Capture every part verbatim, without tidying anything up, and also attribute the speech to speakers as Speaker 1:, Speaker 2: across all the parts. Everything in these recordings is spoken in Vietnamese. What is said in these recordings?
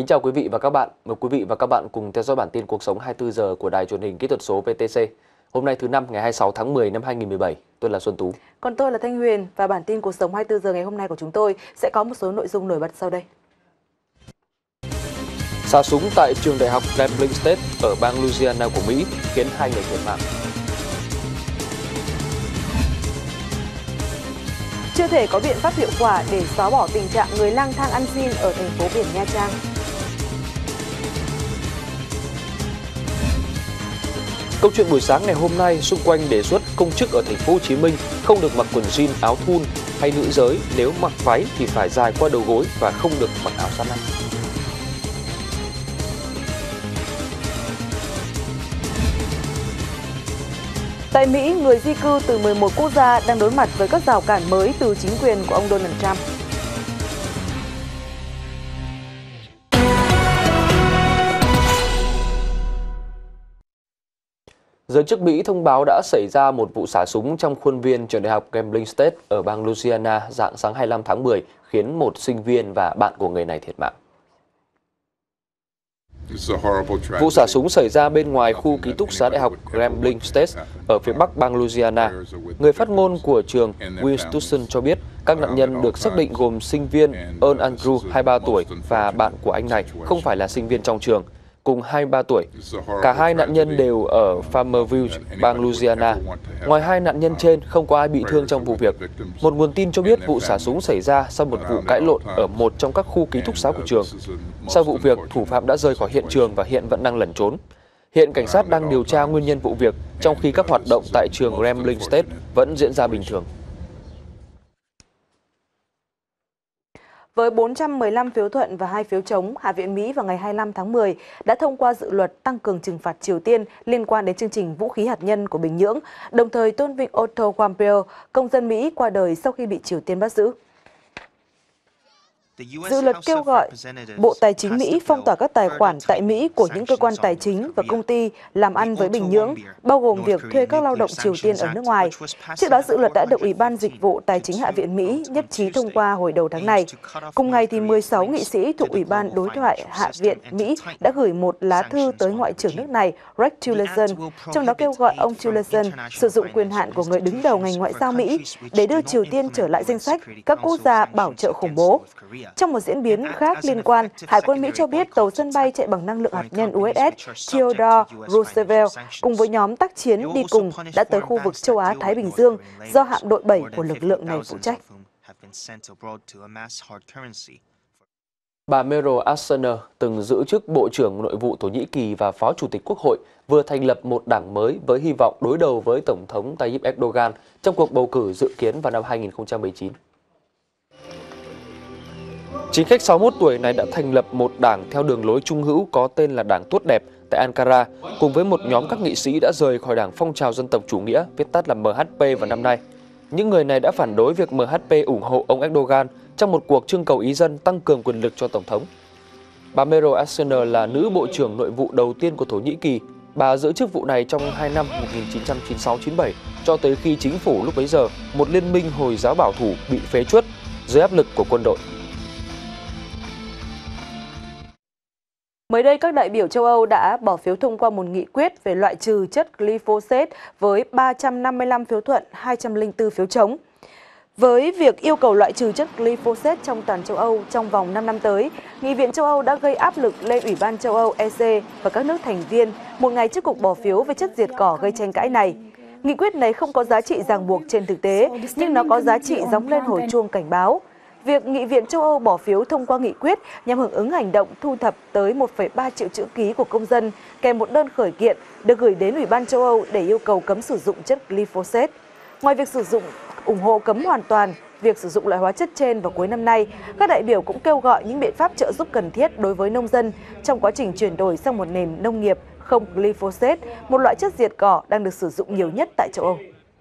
Speaker 1: Kính chào quý vị và các bạn. Mời quý vị và các bạn cùng theo dõi bản tin cuộc sống hai mươi tư giờ của Đài Truyền hình Kỹ thuật số vê tê xê. Hôm nay thứ năm ngày hai mươi sáu tháng mười năm hai nghìn không trăm mười bảy. Tôi là Xuân Tú.
Speaker 2: Còn tôi là Thanh Huyền và bản tin cuộc sống hai mươi tư giờ ngày hôm nay của chúng tôi sẽ có một số nội dung nổi bật sau đây.
Speaker 1: Xả súng tại trường đại học Grambling State ở bang Louisiana của Mỹ khiến hai người thiệt mạng.
Speaker 2: Chưa thể có biện pháp hiệu quả để xóa bỏ tình trạng người lang thang ăn xin ở thành phố biển Nha Trang.
Speaker 1: Câu chuyện buổi sáng ngày hôm nay xung quanh đề xuất công chức ở thành phố Hồ Chí Minh không được mặc quần jean áo thun, hay nữ giới nếu mặc váy thì phải dài qua đầu gối và không được mặc áo sát nách.
Speaker 2: Tại Mỹ, người di cư từ mười một quốc gia đang đối mặt với các rào cản mới từ chính quyền của ông Donald Trump.
Speaker 1: Giới chức Mỹ thông báo đã xảy ra một vụ xả súng trong khuôn viên trường đại học Grambling State ở bang Louisiana rạng sáng hai mươi lăm tháng mười, khiến một sinh viên và bạn của người này thiệt mạng. Vụ xả súng xảy ra bên ngoài khu ký túc xá đại học Grambling State ở phía bắc bang Louisiana. Người phát ngôn của trường Will Stutzen cho biết các nạn nhân được xác định gồm sinh viên Earl Andrew, hai mươi ba tuổi, và bạn của anh này không phải là sinh viên trong trường, cùng hai mươi ba tuổi. Cả hai nạn nhân đều ở Farmerville, bang Louisiana. Ngoài hai nạn nhân trên, không có ai bị thương trong vụ việc. Một nguồn tin cho biết vụ xả súng xảy ra sau một vụ cãi lộn ở một trong các khu ký túc xá của trường. Sau vụ việc, thủ phạm đã rời khỏi hiện trường và hiện vẫn đang lẩn trốn. Hiện cảnh sát đang điều tra nguyên nhân vụ việc, trong khi các hoạt động tại trường Grambling State vẫn diễn ra bình thường.
Speaker 2: Với bốn trăm mười lăm phiếu thuận và hai phiếu chống, Hạ viện Mỹ vào ngày hai mươi lăm tháng mười đã thông qua dự luật tăng cường trừng phạt Triều Tiên liên quan đến chương trình vũ khí hạt nhân của Bình Nhưỡng, đồng thời tôn vinh Otto Warmbier, công dân Mỹ qua đời sau khi bị Triều Tiên bắt giữ. Dự luật kêu gọi Bộ Tài chính Mỹ phong tỏa các tài khoản tại Mỹ của những cơ quan tài chính và công ty làm ăn với Bình Nhưỡng, bao gồm việc thuê các lao động Triều Tiên ở nước ngoài. Trước đó, dự luật đã được Ủy ban Dịch vụ Tài chính Hạ viện Mỹ nhất trí thông qua hồi đầu tháng này. Cùng ngày, thì mười sáu nghị sĩ thuộc Ủy ban Đối thoại Hạ viện Mỹ đã gửi một lá thư tới Ngoại trưởng nước này Rex Tillerson, trong đó kêu gọi ông Tillerson sử dụng quyền hạn của người đứng đầu ngành ngoại giao Mỹ để đưa Triều Tiên trở lại danh sách các quốc gia bảo trợ khủng bố. Trong một diễn biến khác liên quan, Hải quân Mỹ cho biết tàu sân bay chạy bằng năng lượng hạt nhân u ét ét Theodore Roosevelt cùng với nhóm tác chiến đi cùng đã tới khu vực châu Á-Thái Bình Dương do hạm đội bảy của lực lượng này phụ trách.
Speaker 1: Bà Meral Akşener, từng giữ chức Bộ trưởng Nội vụ Thổ Nhĩ Kỳ và Phó Chủ tịch Quốc hội, vừa thành lập một đảng mới với hy vọng đối đầu với Tổng thống Tayyip Erdogan trong cuộc bầu cử dự kiến vào năm hai nghìn không trăm mười chín. Chính khách sáu mươi mốt tuổi này đã thành lập một đảng theo đường lối trung hữu có tên là Đảng Tốt Đẹp tại Ankara, cùng với một nhóm các nghị sĩ đã rời khỏi Đảng Phong trào Dân tộc Chủ nghĩa, viết tắt là em hát pê vào năm nay. Những người này đã phản đối việc em hát pê ủng hộ ông Erdogan trong một cuộc trưng cầu ý dân tăng cường quyền lực cho Tổng thống. Bà Meral Akşener là nữ Bộ trưởng Nội vụ đầu tiên của Thổ Nhĩ Kỳ. Bà giữ chức vụ này trong hai năm một nghìn chín trăm chín mươi sáu đến chín mươi bảy, cho tới khi chính phủ lúc bấy giờ, một liên minh Hồi giáo bảo thủ, bị phế truất dưới áp lực của quân đội.
Speaker 2: Mới đây, các đại biểu châu Âu đã bỏ phiếu thông qua một nghị quyết về loại trừ chất glyphosate với ba trăm năm mươi lăm phiếu thuận, hai trăm lẻ bốn phiếu chống. Với việc yêu cầu loại trừ chất glyphosate trong toàn châu Âu trong vòng năm năm tới, Nghị viện châu Âu đã gây áp lực lên Ủy ban châu Âu e xê và các nước thành viên một ngày trước cuộc bỏ phiếu về chất diệt cỏ gây tranh cãi này. Nghị quyết này không có giá trị ràng buộc trên thực tế, nhưng nó có giá trị gióng lên hồi chuông cảnh báo. Việc Nghị viện châu Âu bỏ phiếu thông qua nghị quyết nhằm hưởng ứng hành động thu thập tới một phẩy ba triệu chữ ký của công dân kèm một đơn khởi kiện được gửi đến Ủy ban châu Âu để yêu cầu cấm sử dụng chất glyphosate. Ngoài việc sử dụng ủng hộ cấm hoàn toàn việc sử dụng loại hóa chất trên vào cuối năm nay, các đại biểu cũng kêu gọi những biện pháp trợ giúp cần thiết đối với nông dân trong quá trình chuyển đổi sang một nền nông nghiệp không glyphosate, một loại chất diệt cỏ đang được sử dụng nhiều nhất tại châu Âu.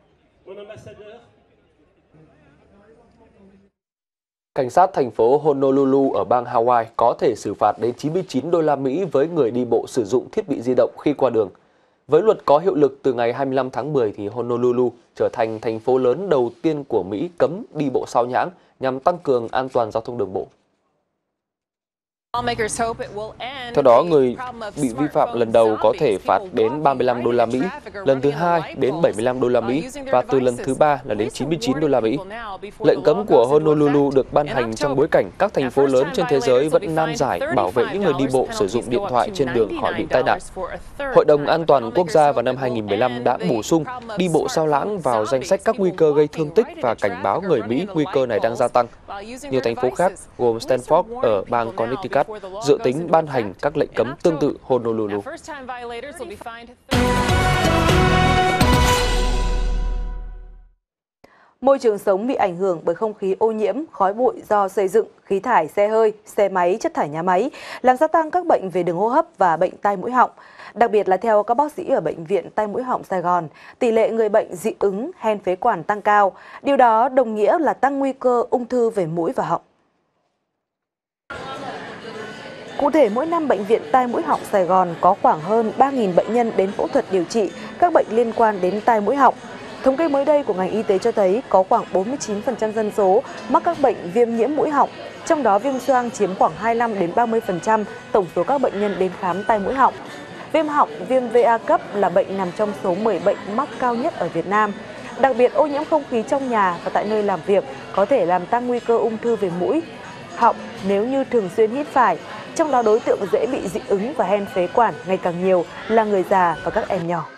Speaker 1: Cảnh sát thành phố Honolulu ở bang Hawaii có thể xử phạt đến chín mươi chín đô la Mỹ với người đi bộ sử dụng thiết bị di động khi qua đường. Với luật có hiệu lực từ ngày hai mươi lăm tháng mười, thì Honolulu trở thành thành phố lớn đầu tiên của Mỹ cấm đi bộ sao nhãng nhằm tăng cường an toàn giao thông đường bộ. Theo đó, người bị vi phạm lần đầu có thể phạt đến ba mươi lăm đô la Mỹ, lần thứ hai đến bảy mươi lăm đô la Mỹ và từ lần thứ ba là đến chín mươi chín đô la Mỹ. Lệnh cấm của Honolulu được ban hành trong bối cảnh các thành phố lớn trên thế giới vẫn nan giải bảo vệ những người đi bộ sử dụng điện thoại trên đường khỏi bị tai nạn. Hội đồng An toàn Quốc gia vào năm hai nghìn không trăm mười lăm đã bổ sung đi bộ sao lãng vào danh sách các nguy cơ gây thương tích và cảnh báo người Mỹ nguy cơ này đang gia tăng. Nhiều thành phố khác, gồm Stanford ở bang Connecticut, dự tính ban hành các lệnh cấm tương tự Honolulu.
Speaker 2: Môi trường sống bị ảnh hưởng bởi không khí ô nhiễm, khói bụi do xây dựng, khí thải xe hơi, xe máy, chất thải nhà máy, làm gia tăng các bệnh về đường hô hấp và bệnh tai mũi họng. Đặc biệt là theo các bác sĩ ở Bệnh viện Tai mũi họng Sài Gòn, tỷ lệ người bệnh dị ứng, hen phế quản tăng cao. Điều đó đồng nghĩa là tăng nguy cơ ung thư về mũi và họng. Cụ thể, mỗi năm Bệnh viện Tai mũi họng Sài Gòn có khoảng hơn ba nghìn bệnh nhân đến phẫu thuật điều trị các bệnh liên quan đến tai mũi họng. Thống kê mới đây của ngành y tế cho thấy có khoảng bốn mươi chín phần trăm dân số mắc các bệnh viêm nhiễm mũi họng, trong đó viêm xoang chiếm khoảng hai mươi lăm đến ba mươi phần trăm tổng số các bệnh nhân đến khám tai mũi họng. Viêm họng, viêm vê a cấp là bệnh nằm trong số mười bệnh mắc cao nhất ở Việt Nam. Đặc biệt, ô nhiễm không khí trong nhà và tại nơi làm việc có thể làm tăng nguy cơ ung thư về mũi, họng nếu như thường xuyên hít phải. Trong đó, đối tượng dễ bị dị ứng và hen phế quản ngày càng nhiều là người già và các em nhỏ.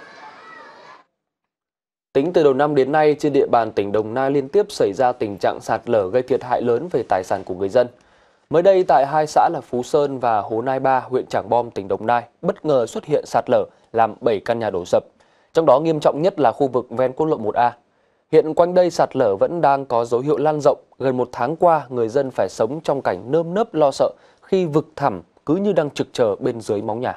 Speaker 1: Tính từ đầu năm đến nay, trên địa bàn tỉnh Đồng Nai liên tiếp xảy ra tình trạng sạt lở gây thiệt hại lớn về tài sản của người dân. Mới đây, tại hai xã là Phú Sơn và Hố Nai Ba, huyện Trảng Bom, tỉnh Đồng Nai, bất ngờ xuất hiện sạt lở làm bảy căn nhà đổ sập. Trong đó nghiêm trọng nhất là khu vực ven quốc lộ một A. Hiện quanh đây sạt lở vẫn đang có dấu hiệu lan rộng. Gần một tháng qua, người dân phải sống trong cảnh nơm nớp lo sợ khi vực thẳm cứ như đang trực chờ bên dưới móng nhà.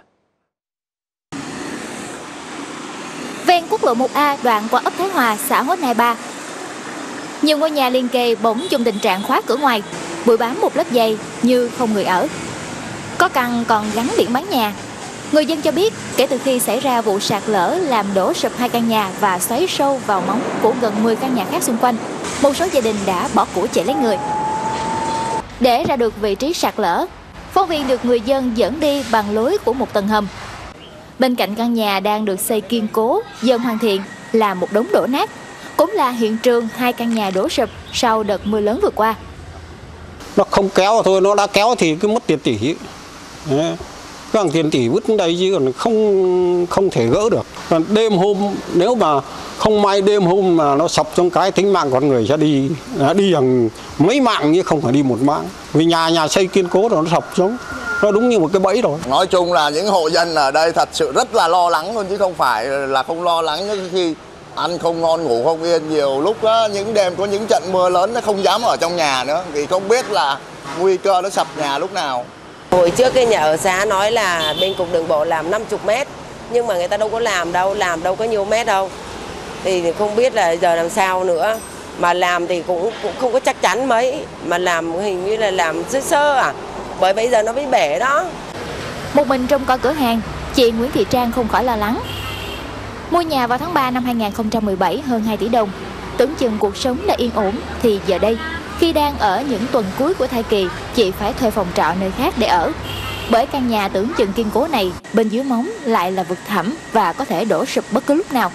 Speaker 3: Ven quốc lộ một A đoạn qua ấp Thái Hòa, xã Hố Nai Ba, nhiều ngôi nhà liền kề bỗng trong tình trạng khóa cửa ngoài, bụi bám một lớp dày như không người ở. Có căn còn gắn biển bán nhà. Người dân cho biết kể từ khi xảy ra vụ sạt lở làm đổ sập hai căn nhà và xoáy sâu vào móng của gần mười căn nhà khác xung quanh, một số gia đình đã bỏ của chạy lấy người. Để ra được vị trí sạt lở, phóng viên được người dân dẫn đi bằng lối của một tầng hầm. Bên cạnh căn nhà đang được xây kiên cố, dần hoàn thiện là một đống đổ nát, cũng là hiện trường hai căn nhà đổ sập sau đợt mưa lớn vừa qua.
Speaker 4: Nó không kéo thôi, nó đã kéo thì cứ mất tiền tỷ. Cái hàng tiền tỷ vứt đây chứ còn không không thể gỡ được. Còn đêm hôm nếu mà không may đêm hôm mà nó sập trong cái, tính mạng con người sẽ đi đi hàng mấy mạng chứ không phải đi một mạng. Vì nhà nhà xây kiên cố rồi nó sập xuống. Nó đúng như một cái bẫy rồi.
Speaker 5: Nói chung là những hộ dân ở đây thật sự rất là lo lắng luôn, chứ không phải là không lo lắng. Những khi ăn không ngon ngủ không yên, nhiều lúc đó, những đêm có những trận mưa lớn nó không dám ở trong nhà nữa, vì không biết là nguy cơ nó sập nhà lúc nào.
Speaker 6: Hồi trước cái nhà ở xã nói là bên cục đường bộ làm năm mươi mét, nhưng mà người ta đâu có làm đâu, làm đâu có nhiều mét đâu. Thì không biết là giờ làm sao nữa. Mà làm thì cũng cũng không có chắc chắn mấy, mà làm hình như là làm sơ sơ à. Bởi bây giờ nó bị bể đó.
Speaker 3: Một mình trong coi cửa hàng, chị Nguyễn Thị Trang không khỏi lo lắng. Mua nhà vào tháng ba năm hai nghìn không trăm mười bảy hơn hai tỷ đồng, tưởng chừng cuộc sống đã yên ổn, thì giờ đây, khi đang ở những tuần cuối của thai kỳ, chị phải thuê phòng trọ nơi khác để ở. Bởi căn nhà tưởng chừng kiên cố này, bên dưới móng lại là vực thẳm và có thể đổ sụp bất cứ lúc nào.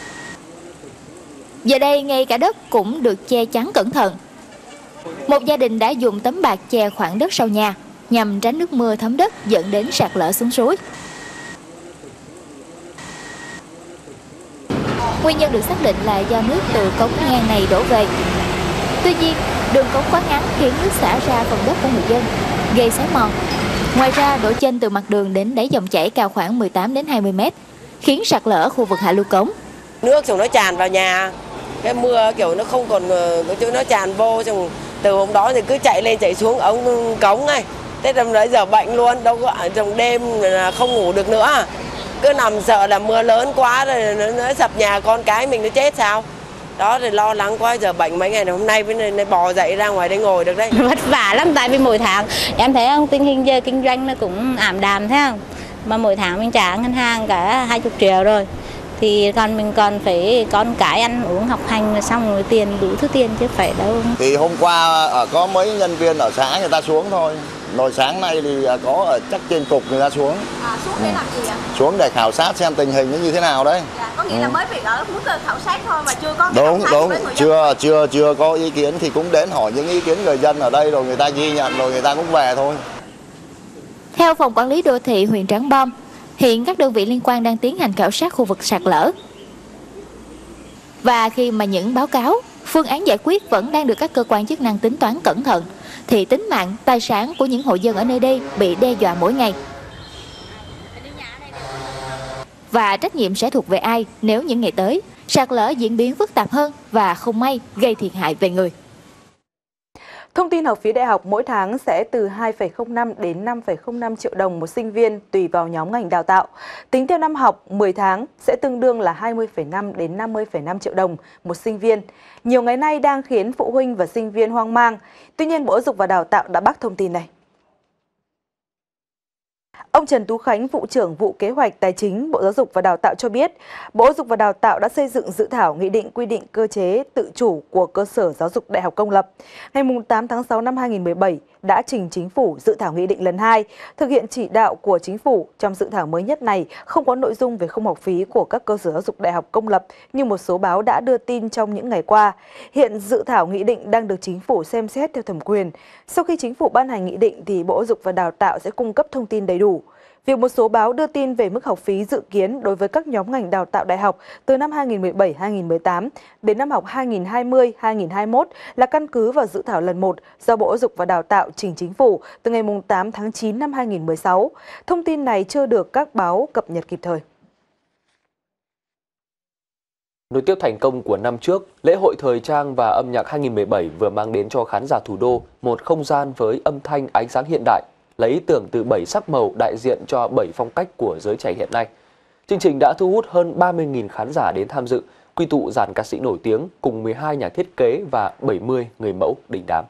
Speaker 3: Giờ đây, ngay cả đất cũng được che chắn cẩn thận. Một gia đình đã dùng tấm bạt che khoảng đất sau nhà nhằm tránh nước mưa thấm đất dẫn đến sạt lở xuống suối. Nguyên nhân được xác định là do nước từ cống ngang này đổ về. Tuy nhiên, đường cống quá ngắn khiến nước xả ra phần đất của người dân, gây xói mòn. Ngoài ra, độ chênh từ mặt đường đến đáy dòng chảy cao khoảng mười tám đến hai mươi mét, khiến sạt lở khu vực hạ lưu cống.
Speaker 6: Nước xong nó tràn vào nhà, cái mưa kiểu nó không còn, nó tràn vô, xong từ hôm đó thì cứ chạy lên chạy xuống ống cống này. Thế hôm đấy giờ bệnh luôn, đâu có ở trong đêm là không ngủ được nữa. Cứ nằm sợ là mưa lớn quá rồi nó, nó sập nhà con cái mình nó chết sao. Đó thì lo lắng quá, giờ bệnh mấy ngày hôm nay mới bò dậy ra ngoài đây ngồi được đấy.
Speaker 7: Vất vả lắm, tại vì mỗi tháng em thấy không, tình hình giờ kinh doanh nó cũng ảm đạm thế không. Mà mỗi tháng mình trả ngân hàng cả hai mươi triệu rồi. Thì còn mình còn phải con cái ăn uống học hành xong rồi tiền đủ thứ tiền chứ phải đâu.
Speaker 5: Thì hôm qua ở có mấy nhân viên ở xã người ta xuống thôi, Rồi sáng nay thì có ở chắc trên cục người ta xuống.
Speaker 8: À, xuống để làm gì ạ?
Speaker 5: Xuống để khảo sát xem tình hình nó như thế nào đấy.
Speaker 8: Dạ, có nghĩa ừ. là mới việc ở mức khảo sát thôi mà chưa có
Speaker 5: đúng đúng
Speaker 8: với người
Speaker 5: chưa
Speaker 8: dân.
Speaker 5: chưa chưa có ý kiến thì cũng đến hỏi những ý kiến người dân ở đây rồi người ta ghi nhận rồi người ta cũng về thôi.
Speaker 3: Theo Phòng Quản lý Đô thị huyện Trảng Bom, hiện các đơn vị liên quan đang tiến hành khảo sát khu vực sạt lở. Và khi mà những báo cáo, phương án giải quyết vẫn đang được các cơ quan chức năng tính toán cẩn thận, thì tính mạng, tài sản của những hộ dân ở nơi đây bị đe dọa mỗi ngày. Và trách nhiệm sẽ thuộc về ai nếu những ngày tới, sạt lở diễn biến phức tạp hơn và không may gây thiệt hại về người.
Speaker 2: Thông tin học phí đại học mỗi tháng sẽ từ hai phẩy không năm đến năm phẩy không năm triệu đồng một sinh viên tùy vào nhóm ngành đào tạo. Tính theo năm học, mười tháng sẽ tương đương là hai mươi phẩy năm đến năm mươi phẩy năm triệu đồng một sinh viên. Nhiều ngày nay đang khiến phụ huynh và sinh viên hoang mang. Tuy nhiên, Bộ Giáo dục và Đào tạo đã bác thông tin này. Ông Trần Tú Khánh, Vụ trưởng Vụ Kế hoạch Tài chính Bộ Giáo dục và Đào tạo cho biết, Bộ Giáo dục và Đào tạo đã xây dựng dự thảo nghị định quy định cơ chế tự chủ của cơ sở giáo dục đại học công lập. Ngày tám tháng sáu năm hai nghìn không trăm mười bảy đã trình Chính phủ dự thảo nghị định lần hai, thực hiện chỉ đạo của Chính phủ. Trong dự thảo mới nhất này không có nội dung về khung học phí của các cơ sở giáo dục đại học công lập như một số báo đã đưa tin trong những ngày qua. Hiện dự thảo nghị định đang được Chính phủ xem xét theo thẩm quyền. Sau khi Chính phủ ban hành nghị định thì Bộ Giáo dục và Đào tạo sẽ cung cấp thông tin đầy đủ. Việc một số báo đưa tin về mức học phí dự kiến đối với các nhóm ngành đào tạo đại học từ năm hai nghìn không trăm mười bảy hai nghìn không trăm mười tám đến năm học hai nghìn không trăm hai mươi hai nghìn không trăm hai mươi mốt là căn cứ vào dự thảo lần một do Bộ Giáo dục và Đào tạo trình Chính phủ từ ngày tám tháng chín năm hai nghìn không trăm mười sáu. Thông tin này chưa được các báo cập nhật kịp thời.
Speaker 1: Nối tiếp thành công của năm trước, lễ hội thời trang và âm nhạc hai nghìn không trăm mười bảy vừa mang đến cho khán giả thủ đô một không gian với âm thanh ánh sáng hiện đại, lấy ý tưởng từ bảy sắc màu đại diện cho bảy phong cách của giới trẻ hiện nay. Chương trình đã thu hút hơn ba mươi nghìn khán giả đến tham dự, quy tụ dàn ca sĩ nổi tiếng cùng mười hai nhà thiết kế và bảy mươi người mẫu đình đám.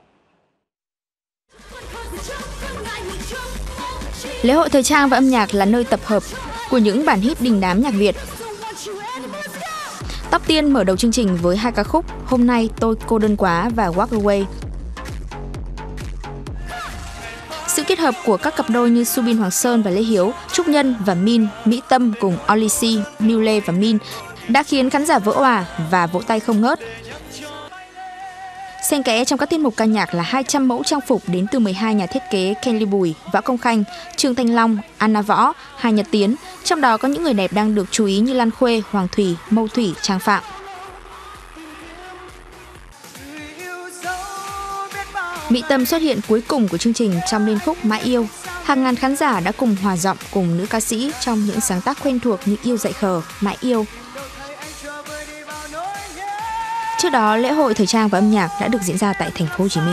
Speaker 9: Lễ hội thời trang và âm nhạc là nơi tập hợp của những bản hit đình đám nhạc Việt. Tóc Tiên mở đầu chương trình với hai ca khúc Hôm Nay Tôi Cô Đơn Quá và Walk Away. Sự kết hợp của các cặp đôi như Subin Hoàng Sơn và Lê Hiếu, Trúc Nhân và Min, Mỹ Tâm cùng Olisi, Miu và Min đã khiến khán giả vỡ òa và vỗ tay không ngớt. Xen kẽ trong các tiết mục ca nhạc là hai trăm mẫu trang phục đến từ mười hai nhà thiết kế Kenly Bùi, Võ Công Khanh, Trương Thanh Long, Anna Võ, Hà Nhật Tiến, trong đó có những người đẹp đang được chú ý như Lan Khuê, Hoàng Thủy, Mâu Thủy, Trang Phạm. Mỹ Tâm xuất hiện cuối cùng của chương trình trong liên khúc Mãi Yêu. Hàng ngàn khán giả đã cùng hòa giọng cùng nữ ca sĩ trong những sáng tác quen thuộc như Yêu Dại Khờ, Mãi Yêu. Trước đó, lễ hội thời trang và âm nhạc đã được diễn ra tại thành phố Hồ Chí Minh.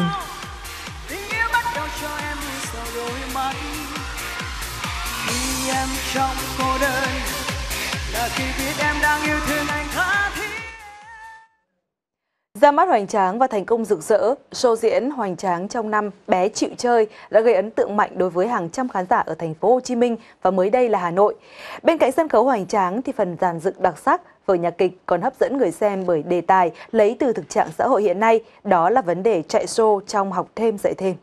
Speaker 2: Ra mắt hoành tráng và thành công rực rỡ, show diễn hoành tráng trong năm Bé Chịu Chơi đã gây ấn tượng mạnh đối với hàng trăm khán giả ở thành phố Hồ Chí Minh và mới đây là Hà Nội. Bên cạnh sân khấu hoành tráng thì phần dàn dựng đặc sắc, vở nhạc kịch còn hấp dẫn người xem bởi đề tài lấy từ thực trạng xã hội hiện nay, đó là vấn đề chạy show trong học thêm dạy thêm.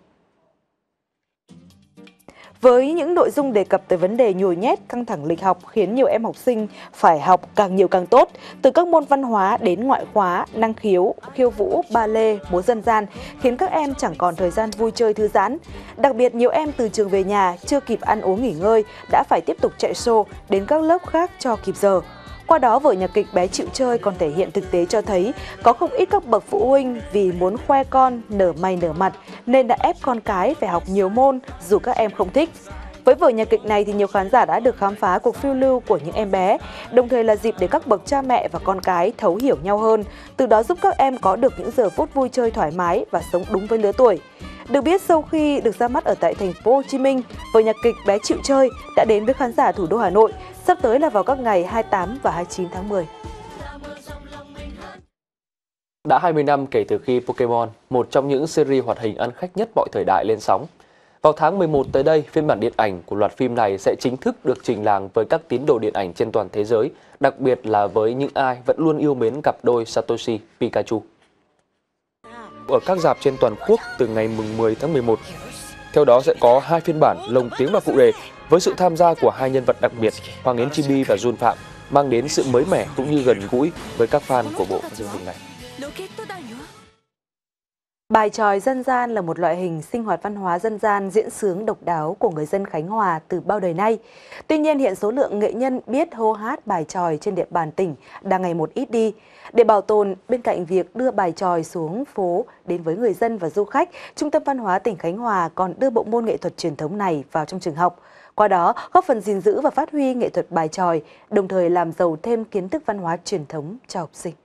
Speaker 2: Với những nội dung đề cập tới vấn đề nhồi nhét, căng thẳng lịch học khiến nhiều em học sinh phải học càng nhiều càng tốt, từ các môn văn hóa đến ngoại khóa, năng khiếu, khiêu vũ, ba lê, múa dân gian, khiến các em chẳng còn thời gian vui chơi thư giãn. Đặc biệt nhiều em từ trường về nhà chưa kịp ăn uống nghỉ ngơi đã phải tiếp tục chạy show đến các lớp khác cho kịp giờ. Qua đó, vở nhạc kịch Bé Chịu Chơi còn thể hiện thực tế cho thấy có không ít các bậc phụ huynh vì muốn khoe con nở mày nở mặt nên đã ép con cái phải học nhiều môn dù các em không thích. Với vở nhạc kịch này thì nhiều khán giả đã được khám phá cuộc phiêu lưu của những em bé, đồng thời là dịp để các bậc cha mẹ và con cái thấu hiểu nhau hơn, từ đó giúp các em có được những giờ phút vui chơi thoải mái và sống đúng với lứa tuổi. Được biết, sau khi được ra mắt ở tại thành phố Hồ Chí Minh, vở nhạc kịch Bé Chịu Chơi đã đến với khán giả thủ đô Hà Nội, sắp tới là vào các ngày hai mươi tám và hai mươi chín tháng mười.
Speaker 1: Đã hai mươi năm kể từ khi Pokémon, một trong những series hoạt hình ăn khách nhất mọi thời đại lên sóng. Vào tháng mười một tới đây, phiên bản điện ảnh của loạt phim này sẽ chính thức được trình làng với các tín đồ điện ảnh trên toàn thế giới, đặc biệt là với những ai vẫn luôn yêu mến cặp đôi Satoshi Pikachu. Ở các rạp trên toàn quốc từ ngày mười tháng mười một. Theo đó sẽ có hai phiên bản lồng tiếng và phụ đề với sự tham gia của hai nhân vật đặc biệt Hoàng Yến Chibi và Jun Phạm, mang đến sự mới mẻ cũng như gần gũi với các fan của bộ chương trình này.
Speaker 2: Bài chòi dân gian là một loại hình sinh hoạt văn hóa dân gian diễn xướng độc đáo của người dân Khánh Hòa từ bao đời nay. Tuy nhiên hiện số lượng nghệ nhân biết hô hát bài chòi trên địa bàn tỉnh đang ngày một ít đi. Để bảo tồn, bên cạnh việc đưa bài chòi xuống phố đến với người dân và du khách, Trung tâm Văn hóa tỉnh Khánh Hòa còn đưa bộ môn nghệ thuật truyền thống này vào trong trường học. Qua đó, góp phần gìn giữ và phát huy nghệ thuật bài chòi, đồng thời làm giàu thêm kiến thức văn hóa truyền thống cho học sinh.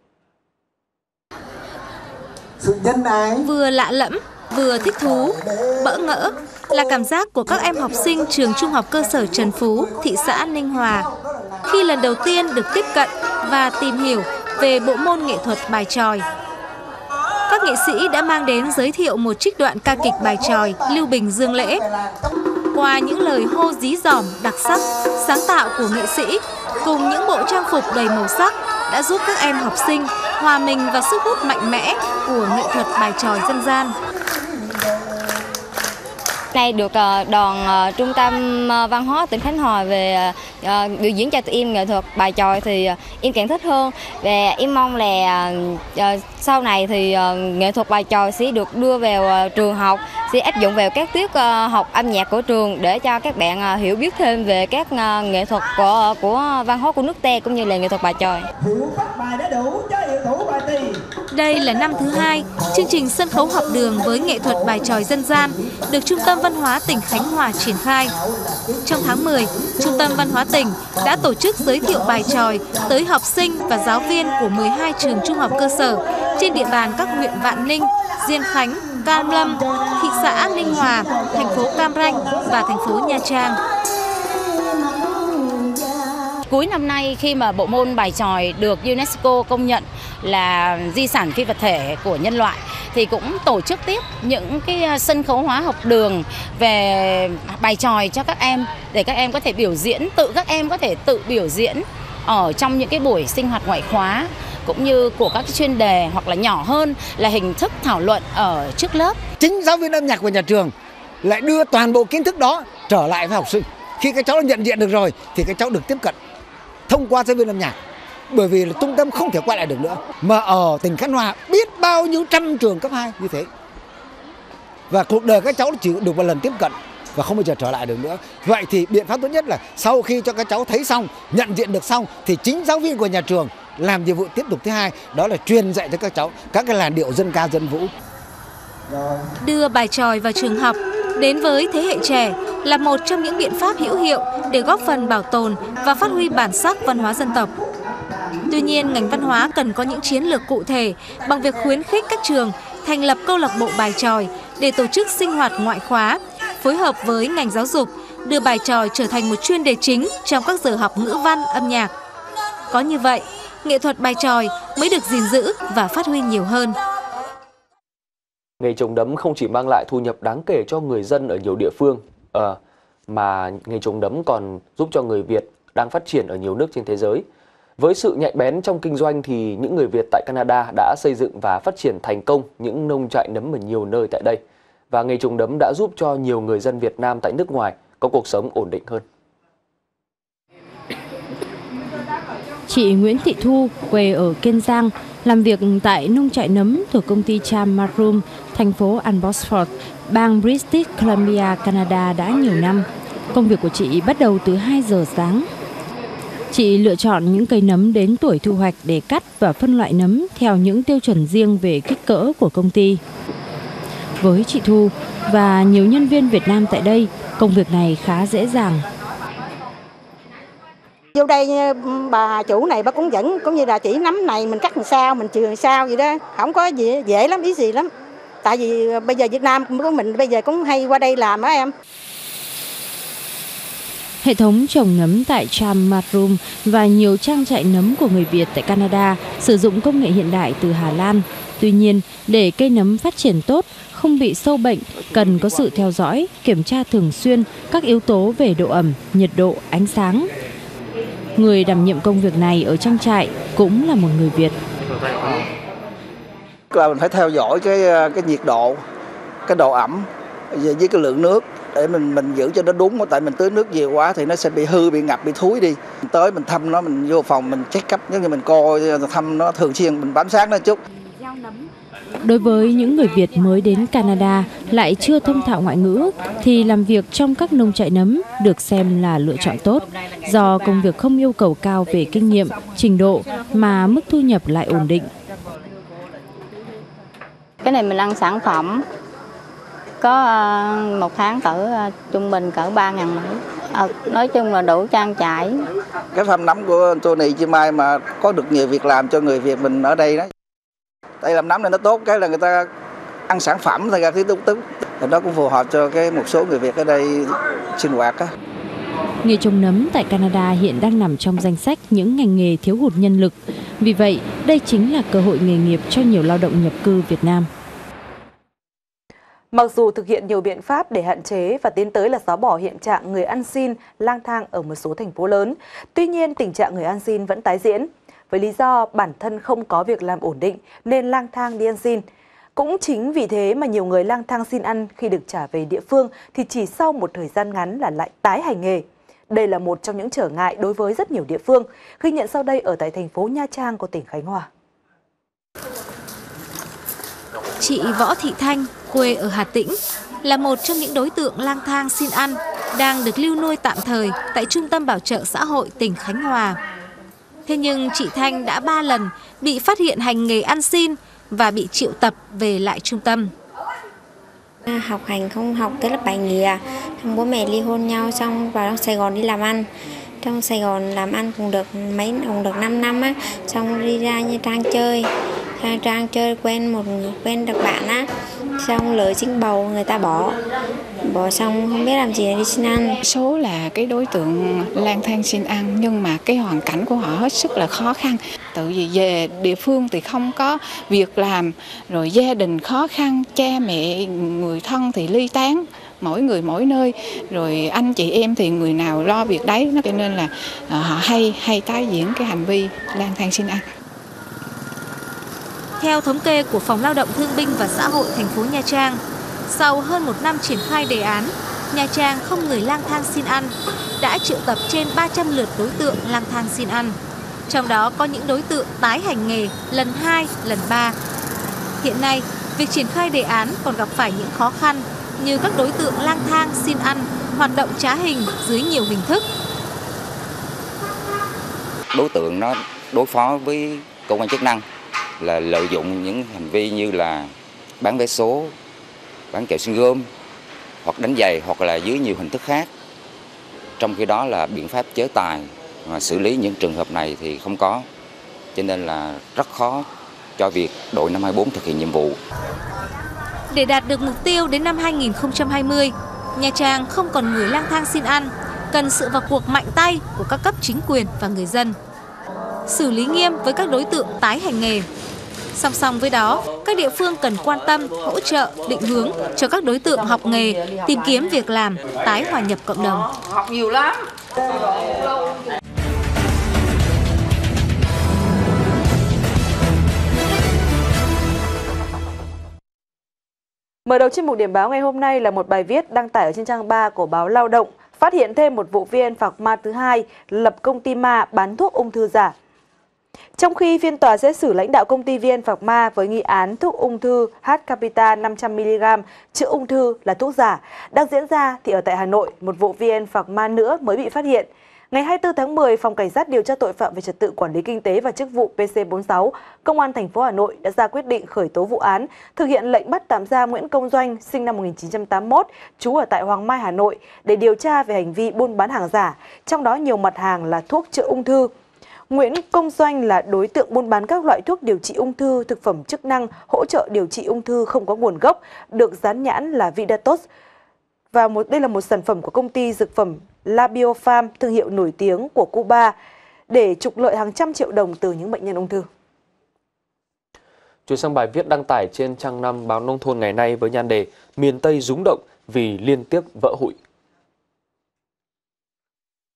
Speaker 10: Sự nhân ái,
Speaker 11: vừa lạ lẫm, vừa thích thú, bỡ ngỡ là cảm giác của các em học sinh trường Trung học cơ sở Trần Phú, thị xã Ninh Hòa, khi lần đầu tiên được tiếp cận và tìm hiểu về bộ môn nghệ thuật bài chòi. Các nghệ sĩ đã mang đến giới thiệu một trích đoạn ca kịch bài chòi Lưu Bình Dương Lễ. Qua những lời hô dí dỏm, đặc sắc, sáng tạo của nghệ sĩ, cùng những bộ trang phục đầy màu sắc đã giúp các em học sinh hòa mình vào sức hút mạnh mẽ của nghệ thuật bài chòi dân gian.
Speaker 12: Nay được đoàn Trung tâm Văn hóa tỉnh Khánh Hòa về biểu diễn cho tụi em nghệ thuật bài chòi thì em càng thích hơn. Và em mong là sau này thì nghệ thuật bài chòi sẽ được đưa vào trường học, sẽ áp dụng vào các tiết học âm nhạc của trường để cho các bạn hiểu biết thêm về các nghệ thuật của của văn hóa của nước ta cũng như là nghệ thuật bài chòi.
Speaker 11: Đây là năm thứ hai, chương trình sân khấu học đường với nghệ thuật bài chòi dân gian được Trung tâm Văn hóa tỉnh Khánh Hòa triển khai. Trong tháng mười, Trung tâm Văn hóa tỉnh đã tổ chức giới thiệu bài chòi tới học sinh và giáo viên của mười hai trường trung học cơ sở trên địa bàn các huyện Vạn Ninh, Diên Khánh, Cam Lâm, thị xã Ninh Hòa, thành phố Cam Ranh và thành phố Nha Trang.
Speaker 13: Cuối năm nay khi mà bộ môn bài chòi được UNESCO công nhận là di sản phi vật thể của nhân loại thì cũng tổ chức tiếp những cái sân khấu hóa học đường về bài chòi cho các em để các em có thể biểu diễn, tự các em có thể tự biểu diễn ở trong những cái buổi sinh hoạt ngoại khóa cũng như của các cái chuyên đề, hoặc là nhỏ hơn là hình thức thảo luận ở trước lớp.
Speaker 14: Chính giáo viên âm nhạc của nhà trường lại đưa toàn bộ kiến thức đó trở lại với học sinh. Khi các cháu đã nhận diện được rồi thì các cháu được tiếp cận thông qua giáo viên âm nhạc, bởi vì là trung tâm không thể quay lại được nữa. Mà ở tỉnh Khánh Hòa biết bao nhiêu trăm trường cấp hai như thế, và cuộc đời các cháu chỉ được một lần tiếp cận và không bao giờ trở lại được nữa. Vậy thì biện pháp tốt nhất là sau khi cho các cháu thấy xong, nhận diện được xong, thì chính giáo viên của nhà trường làm nhiệm vụ tiếp tục thứ hai, đó là truyền dạy cho các cháu các cái làn điệu dân ca dân vũ.
Speaker 11: Đưa bài chòi vào trường học đến với thế hệ trẻ là một trong những biện pháp hữu hiệu để góp phần bảo tồn và phát huy bản sắc văn hóa dân tộc. Tuy nhiên, ngành văn hóa cần có những chiến lược cụ thể bằng việc khuyến khích các trường thành lập câu lạc bộ bài chòi để tổ chức sinh hoạt ngoại khóa, phối hợp với ngành giáo dục đưa bài chòi trở thành một chuyên đề chính trong các giờ học ngữ văn, âm nhạc. Có như vậy, nghệ thuật bài chòi mới được gìn giữ và phát huy nhiều hơn.
Speaker 1: Nghề trồng nấm không chỉ mang lại thu nhập đáng kể cho người dân ở nhiều địa phương, à, mà nghề trồng nấm còn giúp cho người Việt đang phát triển ở nhiều nước trên thế giới. Với sự nhạy bén trong kinh doanh thì những người Việt tại Canada đã xây dựng và phát triển thành công những nông trại nấm ở nhiều nơi tại đây. Và nghề trồng nấm đã giúp cho nhiều người dân Việt Nam tại nước ngoài có cuộc sống ổn định hơn.
Speaker 15: Chị Nguyễn Thị Thu, quê ở Kiên Giang, làm việc tại nông trại nấm thuộc công ty Cham Maroon, thành phố Abbotsford, bang British Columbia, Canada đã nhiều năm. Công việc của chị bắt đầu từ hai giờ sáng. Chị lựa chọn những cây nấm đến tuổi thu hoạch để cắt và phân loại nấm theo những tiêu chuẩn riêng về kích cỡ của công ty. Với chị Thu và nhiều nhân viên Việt Nam tại đây, công việc này khá dễ dàng.
Speaker 16: Vô đây bà chủ này bà cũng dẫn, cũng như là chỉ nấm này mình cắt làm sao, mình chừa làm sao vậy đó, không có gì dễ lắm, ý gì lắm. Tại vì bây giờ Việt Nam của mình bây giờ cũng hay qua đây làm á em.
Speaker 15: Hệ thống trồng nấm tại Cham Maroon và nhiều trang trại nấm của người Việt tại Canada sử dụng công nghệ hiện đại từ Hà Lan. Tuy nhiên, để cây nấm phát triển tốt, không bị sâu bệnh, cần có sự theo dõi, kiểm tra thường xuyên các yếu tố về độ ẩm, nhiệt độ, ánh sáng. Người đảm nhiệm công việc này ở trang trại cũng là một người Việt.
Speaker 17: Là mình phải theo dõi cái cái nhiệt độ, cái độ ẩm,
Speaker 10: với cái lượng nước để mình mình giữ cho nó đúng, tại mình tưới nước nhiều quá thì nó sẽ bị hư, bị ngập, bị thúi đi. Tới mình thăm nó, mình vô phòng mình check up, giống như mình coi thăm nó thường xuyên, mình bám sát nó chút.
Speaker 15: Đối với những người Việt mới đến Canada lại chưa thông thạo ngoại ngữ thì làm việc trong các nông trại nấm được xem là lựa chọn tốt, do công việc không yêu cầu cao về kinh nghiệm, trình độ mà mức thu nhập lại ổn định.
Speaker 7: Cái này mình ăn sản phẩm, có một tháng cỡ trung bình cỡ ba ngàn mẫu. À, nói chung là đủ trang trải.
Speaker 10: Cái farm nấm của Tony Chi Mai mà có được nhiều việc làm cho người Việt mình ở đây đó. Đây làm nấm này nó tốt, cái là người ta ăn sản phẩm thay ra cái túc túc. Nó cũng phù hợp cho cái một số người Việt ở đây sinh hoạt á.
Speaker 15: Nghề trồng nấm tại Canada hiện đang nằm trong danh sách những ngành nghề thiếu hụt nhân lực. Vì vậy, đây chính là cơ hội nghề nghiệp cho nhiều lao động nhập cư Việt Nam.
Speaker 2: Mặc dù thực hiện nhiều biện pháp để hạn chế và tiến tới là xóa bỏ hiện trạng người ăn xin lang thang ở một số thành phố lớn, tuy nhiên tình trạng người ăn xin vẫn tái diễn. Với lý do bản thân không có việc làm ổn định nên lang thang đi ăn xin. Cũng chính vì thế mà nhiều người lang thang xin ăn khi được trả về địa phương thì chỉ sau một thời gian ngắn là lại tái hành nghề. Đây là một trong những trở ngại đối với rất nhiều địa phương, ghi nhận sau đây ở tại thành phố Nha Trang của tỉnh Khánh Hòa.
Speaker 11: Chị Võ Thị Thanh, quê ở Hà Tĩnh, là một trong những đối tượng lang thang xin ăn, đang được lưu nuôi tạm thời tại Trung tâm Bảo trợ Xã hội tỉnh Khánh Hòa. Thế nhưng chị Thanh đã ba lần bị phát hiện hành nghề ăn xin và bị triệu tập về lại trung tâm.
Speaker 17: Học hành không học cái lớp bài nghề, thằng bố mẹ ly hôn nhau xong vào Sài Gòn đi làm ăn. Trong Sài Gòn làm ăn cũng được mấy cũng được năm năm á, xong đi ra Nha Trang chơi. Nha Trang chơi quen một quen được bạn á, xong lỡ sinh bầu người ta bỏ. Bỏ xong không biết làm gì để đi xin ăn.
Speaker 18: Số là cái đối tượng lang thang xin ăn nhưng mà cái hoàn cảnh của họ hết sức là khó khăn. Tự vì về địa phương thì không có việc làm, rồi gia đình khó khăn, cha mẹ, người thân thì ly tán, mỗi người mỗi nơi, rồi anh chị em thì người nào lo việc đấy, cho nên là họ hay hay tái diễn cái hành vi lang thang xin ăn.
Speaker 11: Theo thống kê của Phòng Lao động Thương binh và Xã hội thành phố Nha Trang, sau hơn một năm triển khai đề án, Nha Trang không người lang thang xin ăn đã triệu tập trên ba trăm lượt đối tượng lang thang xin ăn. Trong đó có những đối tượng tái hành nghề lần hai, lần ba. Hiện nay, việc triển khai đề án còn gặp phải những khó khăn như các đối tượng lang thang xin ăn, hoạt động trá hình dưới nhiều hình thức.
Speaker 19: Đối tượng nó đối phó với cơ quan chức năng là lợi dụng những hành vi như là bán vé số, bán kẹo xin gom, hoặc đánh giày, hoặc là dưới nhiều hình thức khác. Trong khi đó là biện pháp chế tài mà xử lý những trường hợp này thì không có, cho nên là rất khó cho việc đội năm hai bốn thực hiện nhiệm vụ.
Speaker 11: Để đạt được mục tiêu đến năm hai nghìn không trăm hai mươi, Nha Trang không còn người lang thang xin ăn, cần sự vào cuộc mạnh tay của các cấp chính quyền và người dân. Xử lý nghiêm với các đối tượng tái hành nghề. Song song với đó, các địa phương cần quan tâm, hỗ trợ, định hướng cho các đối tượng học nghề, tìm kiếm việc làm, tái hòa nhập cộng đồng.
Speaker 6: Học nhiều lắm.
Speaker 2: Mở đầu chuyên mục điểm báo ngày hôm nay là một bài viết đăng tải ở trên trang ba của báo Lao động, phát hiện thêm một vụ vê en Phạc Ma thứ hai lập công ty ma bán thuốc ung thư giả. Trong khi phiên tòa xét xử lãnh đạo công ty vê en Phạc Ma với nghi án thuốc ung thư H-Capita năm trăm mi li gam chữa ung thư là thuốc giả đang diễn ra, thì ở tại Hà Nội, một vụ vê en Phạc Ma nữa mới bị phát hiện. Ngày hai mươi tư tháng mười, Phòng Cảnh sát điều tra tội phạm về trật tự quản lý kinh tế và chức vụ P C bốn mươi sáu, Công an thành phố Hà Nội đã ra quyết định khởi tố vụ án, thực hiện lệnh bắt tạm giam Nguyễn Công Doanh, sinh năm một nghìn chín trăm tám mươi mốt, trú ở tại Hoàng Mai, Hà Nội, để điều tra về hành vi buôn bán hàng giả, trong đó nhiều mặt hàng là thuốc chữa ung thư. Nguyễn Công Doanh là đối tượng buôn bán các loại thuốc điều trị ung thư, thực phẩm chức năng, hỗ trợ điều trị ung thư không có nguồn gốc, được dán nhãn là Vidatos. Và một đây là một sản phẩm của công ty dược phẩm Labiofarm, thương hiệu nổi tiếng của Cuba, để trục lợi hàng trăm triệu đồng từ những bệnh nhân ung thư.
Speaker 1: Chuyển sang bài viết đăng tải trên trang năm báo Nông thôn ngày nay với nhan đề Miền Tây rúng động vì liên tiếp vỡ hụi.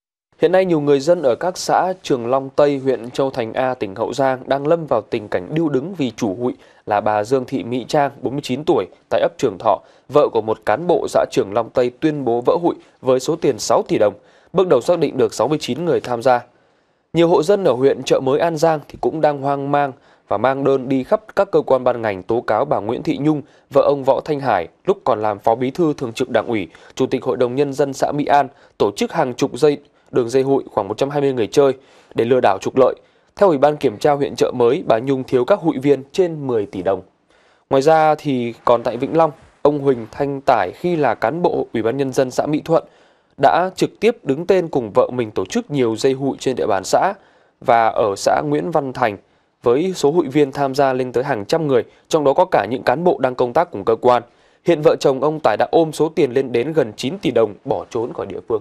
Speaker 1: Hiện nay nhiều người dân ở các xã Trường Long Tây, huyện Châu Thành A, tỉnh Hậu Giang đang lâm vào tình cảnh điêu đứng vì chủ hụi là bà Dương Thị Mỹ Trang, bốn mươi chín tuổi, tại ấp Trường Thọ, vợ của một cán bộ xã Trường Long Tây tuyên bố vỡ hụi với số tiền sáu tỷ đồng. Bước đầu xác định được sáu mươi chín người tham gia. Nhiều hộ dân ở huyện Chợ Mới, An Giang thì cũng đang hoang mang và mang đơn đi khắp các cơ quan ban ngành tố cáo bà Nguyễn Thị Nhung, vợ ông Võ Thanh Hải, lúc còn làm Phó Bí thư Thường trực Đảng ủy, Chủ tịch Hội đồng Nhân dân xã Mỹ An, tổ chức hàng chục dây đường dây hụi khoảng một trăm hai mươi người chơi để lừa đảo trục lợi. Theo Ủy ban Kiểm tra huyện Chợ Mới, bà Nhung thiếu các hụi viên trên mười tỷ đồng. Ngoài ra thì còn tại Vĩnh Long, ông Huỳnh Thanh Tải khi là cán bộ Ủy ban Nhân dân xã Mỹ Thuận đã trực tiếp đứng tên cùng vợ mình tổ chức nhiều dây hụi trên địa bàn xã và ở xã Nguyễn Văn Thành với số hụi viên tham gia lên tới hàng trăm người, trong đó có cả những cán bộ đang công tác cùng cơ quan. Hiện vợ chồng ông Tải đã ôm số tiền lên đến gần chín tỷ đồng bỏ trốn khỏi địa phương.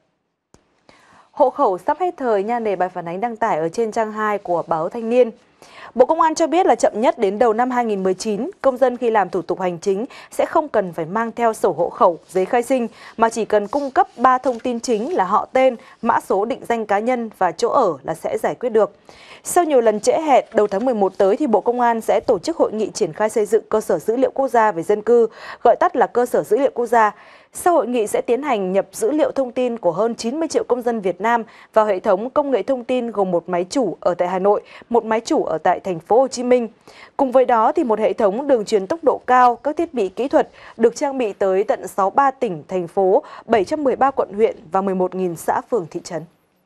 Speaker 2: Hộ khẩu sắp hết thời, nhan đề bài phản ánh đăng tải ở trên trang hai của báo Thanh niên. Bộ Công an cho biết là chậm nhất đến đầu năm hai nghìn không trăm mười chín, công dân khi làm thủ tục hành chính sẽ không cần phải mang theo sổ hộ khẩu, giấy khai sinh, mà chỉ cần cung cấp ba thông tin chính là họ tên, mã số định danh cá nhân và chỗ ở là sẽ giải quyết được. Sau nhiều lần trễ hẹn, đầu tháng mười một tới thì Bộ Công an sẽ tổ chức hội nghị triển khai xây dựng cơ sở dữ liệu quốc gia về dân cư, gọi tắt là cơ sở dữ liệu quốc gia. Sau hội nghị sẽ tiến hành nhập dữ liệu thông tin của hơn chín mươi triệu công dân Việt Nam vào hệ thống công nghệ thông tin gồm một máy chủ ở tại Hà Nội, một máy chủ ở tại thành phố Hồ Chí Minh. Cùng với đó thì một hệ thống đường truyền tốc độ cao, các thiết bị kỹ thuật được trang bị tới tận sáu mươi ba tỉnh, thành phố, bảy trăm mười ba quận huyện và mười một nghìn xã phường thị trấn.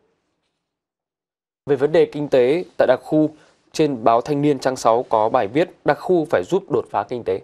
Speaker 1: Về vấn đề kinh tế tại đặc khu, trên báo Thanh niên trang sáu có bài viết đặc khu phải giúp đột phá kinh tế.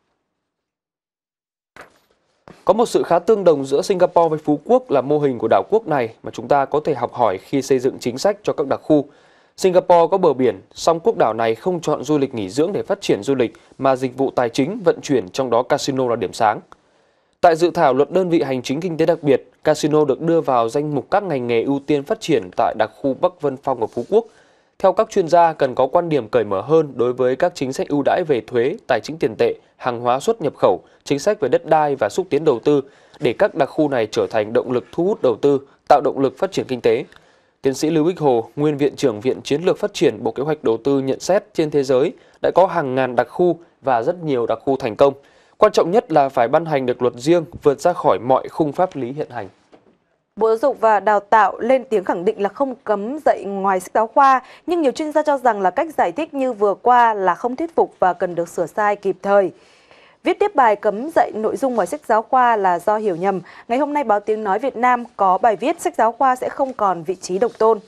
Speaker 1: Có một sự khá tương đồng giữa Singapore với Phú Quốc là mô hình của đảo quốc này mà chúng ta có thể học hỏi khi xây dựng chính sách cho các đặc khu. Singapore có bờ biển, song quốc đảo này không chọn du lịch nghỉ dưỡng để phát triển du lịch mà dịch vụ tài chính, vận chuyển, trong đó casino là điểm sáng. Tại dự thảo luật đơn vị hành chính kinh tế đặc biệt, casino được đưa vào danh mục các ngành nghề ưu tiên phát triển tại đặc khu Bắc Vân Phong của Phú Quốc. Theo các chuyên gia, cần có quan điểm cởi mở hơn đối với các chính sách ưu đãi về thuế, tài chính tiền tệ, hàng hóa xuất nhập khẩu, chính sách về đất đai và xúc tiến đầu tư để các đặc khu này trở thành động lực thu hút đầu tư, tạo động lực phát triển kinh tế. Tiến sĩ Lưu Ích Hồ, nguyên Viện trưởng Viện Chiến lược Phát triển Bộ Kế hoạch Đầu tư nhận xét trên thế giới đã có hàng ngàn đặc khu và rất nhiều đặc khu thành công. Quan trọng nhất là phải ban hành được luật riêng vượt ra khỏi mọi khung pháp lý hiện hành.
Speaker 2: Bộ Giáo dục và Đào tạo lên tiếng khẳng định là không cấm dạy ngoài sách giáo khoa, nhưng nhiều chuyên gia cho rằng là cách giải thích như vừa qua là không thuyết phục và cần được sửa sai kịp thời. Viết tiếp bài cấm dạy nội dung ngoài sách giáo khoa là do hiểu nhầm. Ngày hôm nay báo Tiếng Nói Việt Nam có bài viết sách giáo khoa sẽ không còn vị trí độc tôn.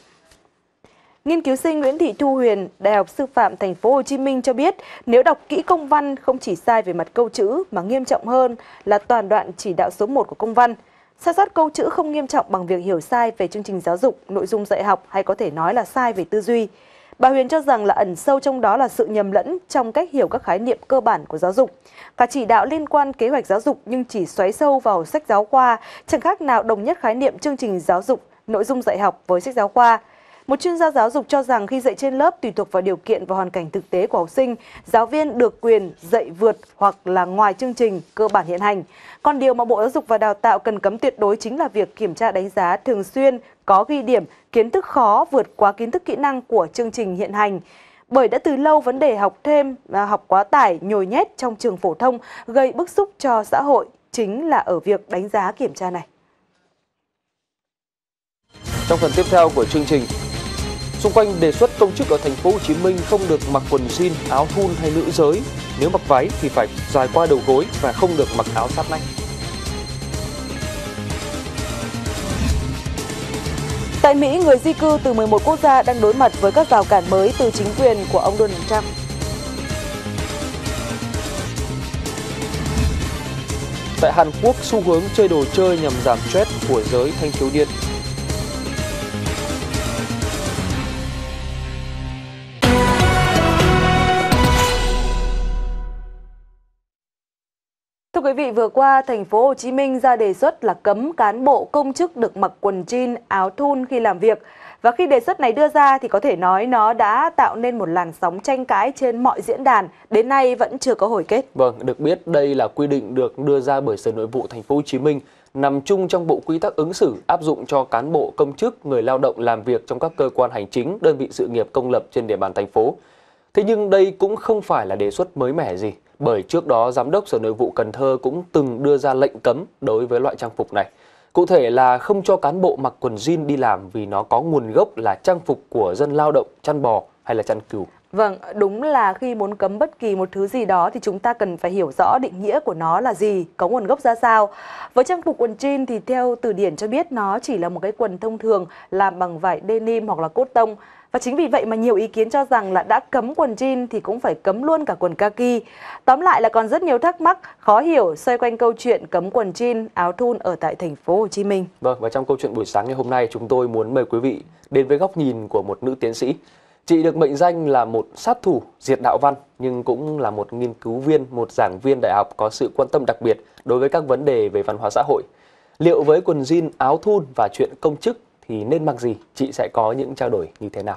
Speaker 2: Nghiên cứu sinh Nguyễn Thị Thu Huyền, Đại học Sư phạm Thành phố Hồ Chí Minh cho biết, nếu đọc kỹ công văn không chỉ sai về mặt câu chữ mà nghiêm trọng hơn là toàn đoạn chỉ đạo số một của công văn. Sai sót câu chữ không nghiêm trọng bằng việc hiểu sai về chương trình giáo dục, nội dung dạy học hay có thể nói là sai về tư duy. Bà Huyền cho rằng là ẩn sâu trong đó là sự nhầm lẫn trong cách hiểu các khái niệm cơ bản của giáo dục. Cả chỉ đạo liên quan kế hoạch giáo dục nhưng chỉ xoáy sâu vào sách giáo khoa, chẳng khác nào đồng nhất khái niệm chương trình giáo dục, nội dung dạy học với sách giáo khoa. Một chuyên gia giáo dục cho rằng khi dạy trên lớp tùy thuộc vào điều kiện và hoàn cảnh thực tế của học sinh, giáo viên được quyền dạy vượt hoặc là ngoài chương trình cơ bản hiện hành. Còn điều mà Bộ Giáo dục và Đào tạo cần cấm tuyệt đối chính là việc kiểm tra đánh giá thường xuyên, có ghi điểm, kiến thức khó vượt quá kiến thức kỹ năng của chương trình hiện hành. Bởi đã từ lâu vấn đề học thêm, học quá tải, nhồi nhét trong trường phổ thông gây bức xúc cho xã hội chính là ở việc đánh giá kiểm tra này.
Speaker 1: Trong phần tiếp theo của chương trình, xung quanh đề xuất công chức ở Thành phố Hồ Chí Minh không được mặc quần jean, áo thun hay nữ giới, nếu mặc váy thì phải dài qua đầu gối và không được mặc áo sát nách.
Speaker 2: Tại Mỹ, người di cư từ mười một quốc gia đang đối mặt với các rào cản mới từ chính quyền của ông Donald Trump.
Speaker 1: Tại Hàn Quốc, xu hướng chơi đồ chơi nhằm giảm stress của giới thanh thiếu niên.
Speaker 2: Thưa quý vị, vừa qua, Thành phố Hồ Chí Minh ra đề xuất là cấm cán bộ công chức được mặc quần jean, áo thun khi làm việc. Và khi đề xuất này đưa ra thì có thể nói nó đã tạo nên một làn sóng tranh cãi trên mọi diễn đàn, đến nay vẫn chưa có hồi kết.
Speaker 1: Vâng, được biết đây là quy định được đưa ra bởi Sở Nội vụ Thành phố Hồ Chí Minh nằm chung trong bộ quy tắc ứng xử áp dụng cho cán bộ công chức, người lao động làm việc trong các cơ quan hành chính, đơn vị sự nghiệp công lập trên địa bàn thành phố. Thế nhưng đây cũng không phải là đề xuất mới mẻ gì, bởi trước đó Giám đốc Sở Nội vụ Cần Thơ cũng từng đưa ra lệnh cấm đối với loại trang phục này. Cụ thể là không cho cán bộ mặc quần jean đi làm vì nó có nguồn gốc là trang phục của dân lao động chăn bò hay là chăn cừu.
Speaker 2: Vâng, đúng là khi muốn cấm bất kỳ một thứ gì đó thì chúng ta cần phải hiểu rõ định nghĩa của nó là gì, có nguồn gốc ra sao. Với trang phục quần jean thì theo từ điển cho biết nó chỉ là một cái quần thông thường làm bằng vải denim hoặc là cốt tông. Và chính vì vậy mà nhiều ý kiến cho rằng là đã cấm quần jean thì cũng phải cấm luôn cả quần kaki. Tóm lại là còn rất nhiều thắc mắc, khó hiểu xoay quanh câu chuyện cấm quần jean, áo thun ở tại thành phố Hồ Chí Minh.
Speaker 1: Vâng, và trong câu chuyện buổi sáng ngày hôm nay chúng tôi muốn mời quý vị đến với góc nhìn của một nữ tiến sĩ. Chị được mệnh danh là một sát thủ diệt đạo văn, nhưng cũng là một nghiên cứu viên, một giảng viên đại học có sự quan tâm đặc biệt đối với các vấn đề về văn hóa xã hội. Liệu với quần jean, áo thun và chuyện công chức thì nên mặc gì? Chị sẽ có những trao đổi như thế nào?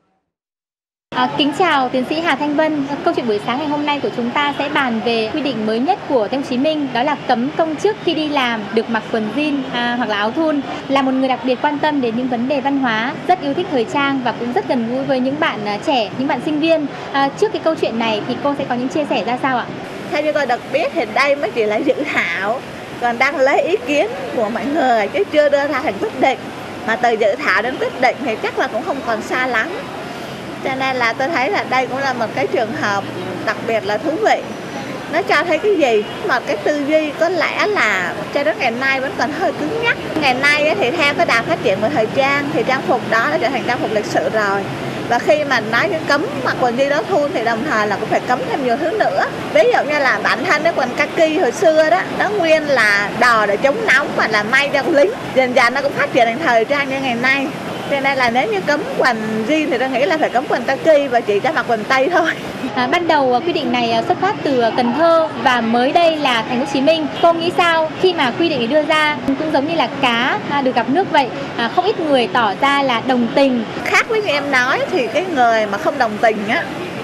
Speaker 20: À, kính chào tiến sĩ Hà Thanh Vân. Câu chuyện buổi sáng ngày hôm nay của chúng ta sẽ bàn về quy định mới nhất của Thành phố Hồ Chí Minh, đó là cấm công chức khi đi làm được mặc quần jean à, hoặc là áo thun. Là một người đặc biệt quan tâm đến những vấn đề văn hóa, rất yêu thích thời trang và cũng rất gần gũi với những bạn trẻ, những bạn sinh viên. À, trước cái câu chuyện này thì cô sẽ có những chia sẻ ra sao ạ?
Speaker 21: Theo như tôi được biết thì đây mới chỉ là dự thảo, còn đang lấy ý kiến của mọi người chứ chưa đưa ra thành quyết định. Mà từ dự thảo đến quyết định thì chắc là cũng không còn xa lắm. Cho nên là tôi thấy là đây cũng là một cái trường hợp đặc biệt là thú vị. Nó cho thấy cái gì? Mà cái tư duy có lẽ là cho đến ngày nay vẫn còn hơi cứng nhắc. Ngày nay thì theo cái đà phát triển của thời trang thì trang phục đó đã trở thành trang phục lịch sự rồi. Và khi mà nói đến cấm mặc quần jean áo thun thì đồng thời là cũng phải cấm thêm nhiều thứ nữa. Ví dụ như là bản thân cái quần kaki hồi xưa đó, nó nguyên là đò để chống nóng mà là may cho lính. Dần dần nó cũng phát triển thành thời trang như ngày nay. Cho nên là nếu như cấm quần jean thì tôi nghĩ là phải cấm quần kaki và chỉ cho mặc quần tây thôi.
Speaker 20: À, ban đầu quy định này xuất phát từ Cần Thơ và mới đây là Thành phố Hồ Chí Minh. Cô nghĩ sao khi mà quy định đưa ra cũng giống như là cá được gặp nước vậy, à, không ít người tỏ ra là đồng tình.
Speaker 21: Khác với như em nói thì cái người mà không đồng tình á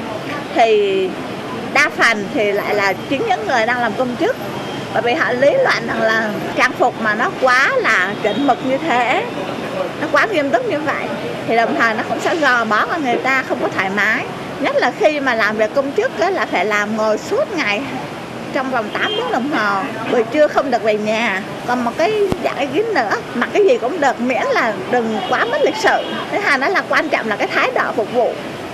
Speaker 21: thì đa phần thì lại là chính những người đang làm công chức, bởi vì họ lý luận rằng là trang phục mà nó quá là chuẩn mực như thế, nó quá nghiêm túc như vậy thì đồng thời nó cũng sẽ gò bó con người ta không có thoải mái. Nhất là khi mà làm việc công chức á, là phải làm ngồi suốt ngày trong vòng tám tiếng đồng hồ, buổi trưa không được về nhà. Còn một cái dạng ý kiến nữa, mặc cái gì cũng được miễn là đừng quá mất lịch sự. Thứ hai đó là quan trọng là cái thái độ phục vụ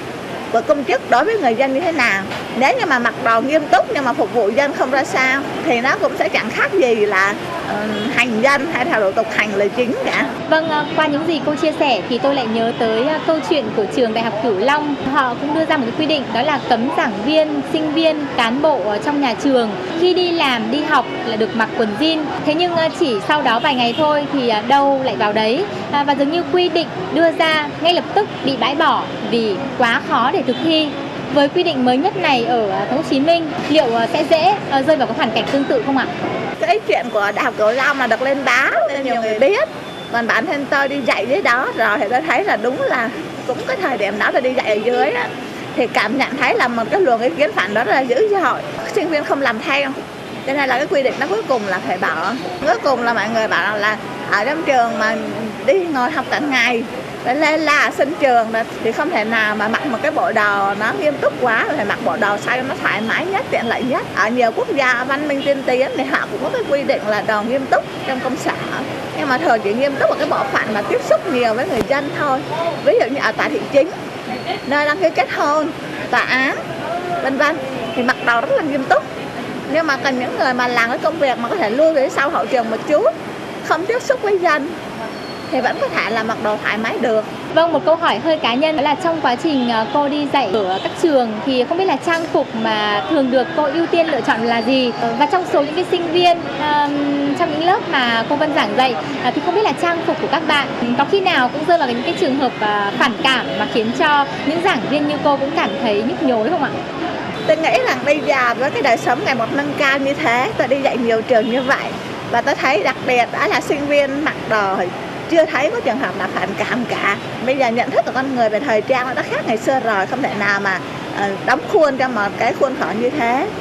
Speaker 21: của công chức đối với người dân như thế nào. Nếu như mà mặc đồ nghiêm túc nhưng mà phục vụ dân không ra sao thì nó cũng sẽ chẳng khác gì là uh, hành dân hay theo thủ tục hành là chính cả.
Speaker 20: Vâng, qua những gì cô chia sẻ thì tôi lại nhớ tới câu chuyện của trường Đại học Cửu Long. Họ cũng đưa ra một cái quy định đó là cấm giảng viên, sinh viên, cán bộ ở trong nhà trường khi đi làm, đi học là được mặc quần jean. Thế nhưng chỉ sau đó vài ngày thôi thì đâu lại vào đấy. Và dường như quy định đưa ra ngay lập tức bị bãi bỏ vì quá khó để thực thi. Với quy định mới nhất này ở Thành phố Hồ Chí Minh, liệu sẽ dễ rơi vào cái hoàn cảnh tương tự không ạ?
Speaker 21: Cái chuyện của Đại học Cửu Long là được lên báo nên nhiều người biết. Còn bản thân tôi đi dạy dưới đó rồi thì tôi thấy là đúng là cũng cái thời điểm đó tôi đi dạy ở dưới đó, thì cảm nhận thấy là một cái luồng ý kiến phản đó rất là dữ dội. Sinh viên không làm theo. Cho nên là cái quy định nó cuối cùng là phải bỏ. Cuối cùng là mọi người bảo là ở trong trường mà đi ngồi học cả ngày lên là sân trường thì không thể nào mà mặc một cái bộ đồ nó nghiêm túc quá, phải mặc bộ đồ sao cho nó thoải mái nhất, tiện lợi nhất. Ở nhiều quốc gia văn minh tiên tiến thì họ cũng có cái quy định là đồ nghiêm túc trong công sở, nhưng mà thường chỉ nghiêm túc ở cái bộ phận mà tiếp xúc nhiều với người dân thôi. Ví dụ như ở tòa thị chính, nơi đăng ký kết hôn, tòa án, vân vân thì mặc đồ rất là nghiêm túc. Nhưng mà cần những người mà làm cái công việc mà có thể lui về sau hậu trường một chút, không tiếp xúc với dân thì vẫn có thể là mặc đồ thoải mái được.
Speaker 20: Vâng, một câu hỏi hơi cá nhân đó là trong quá trình cô đi dạy ở các trường thì không biết là trang phục mà thường được cô ưu tiên lựa chọn là gì? Và trong số những cái sinh viên um, trong những lớp mà cô Vân giảng dạy uh, thì không biết là trang phục của các bạn có khi nào cũng rơi vào những cái trường hợp uh, phản cảm mà khiến cho những giảng viên như cô cũng cảm thấy nhức nhối không ạ?
Speaker 21: Tôi nghĩ rằng bây giờ với cái đời sống ngày một nâng cao như thế, tôi đi dạy nhiều trường như vậy và tôi thấy đặc biệt đó là sinh viên mặc đồ chưa thấy có trường hợp nào phản cảm cả. Bây giờ nhận thức của con người về thời trang nó đã khác ngày xưa rồi, không thể nào mà uh, đóng khuôn cho một cái khuôn khổ như thế.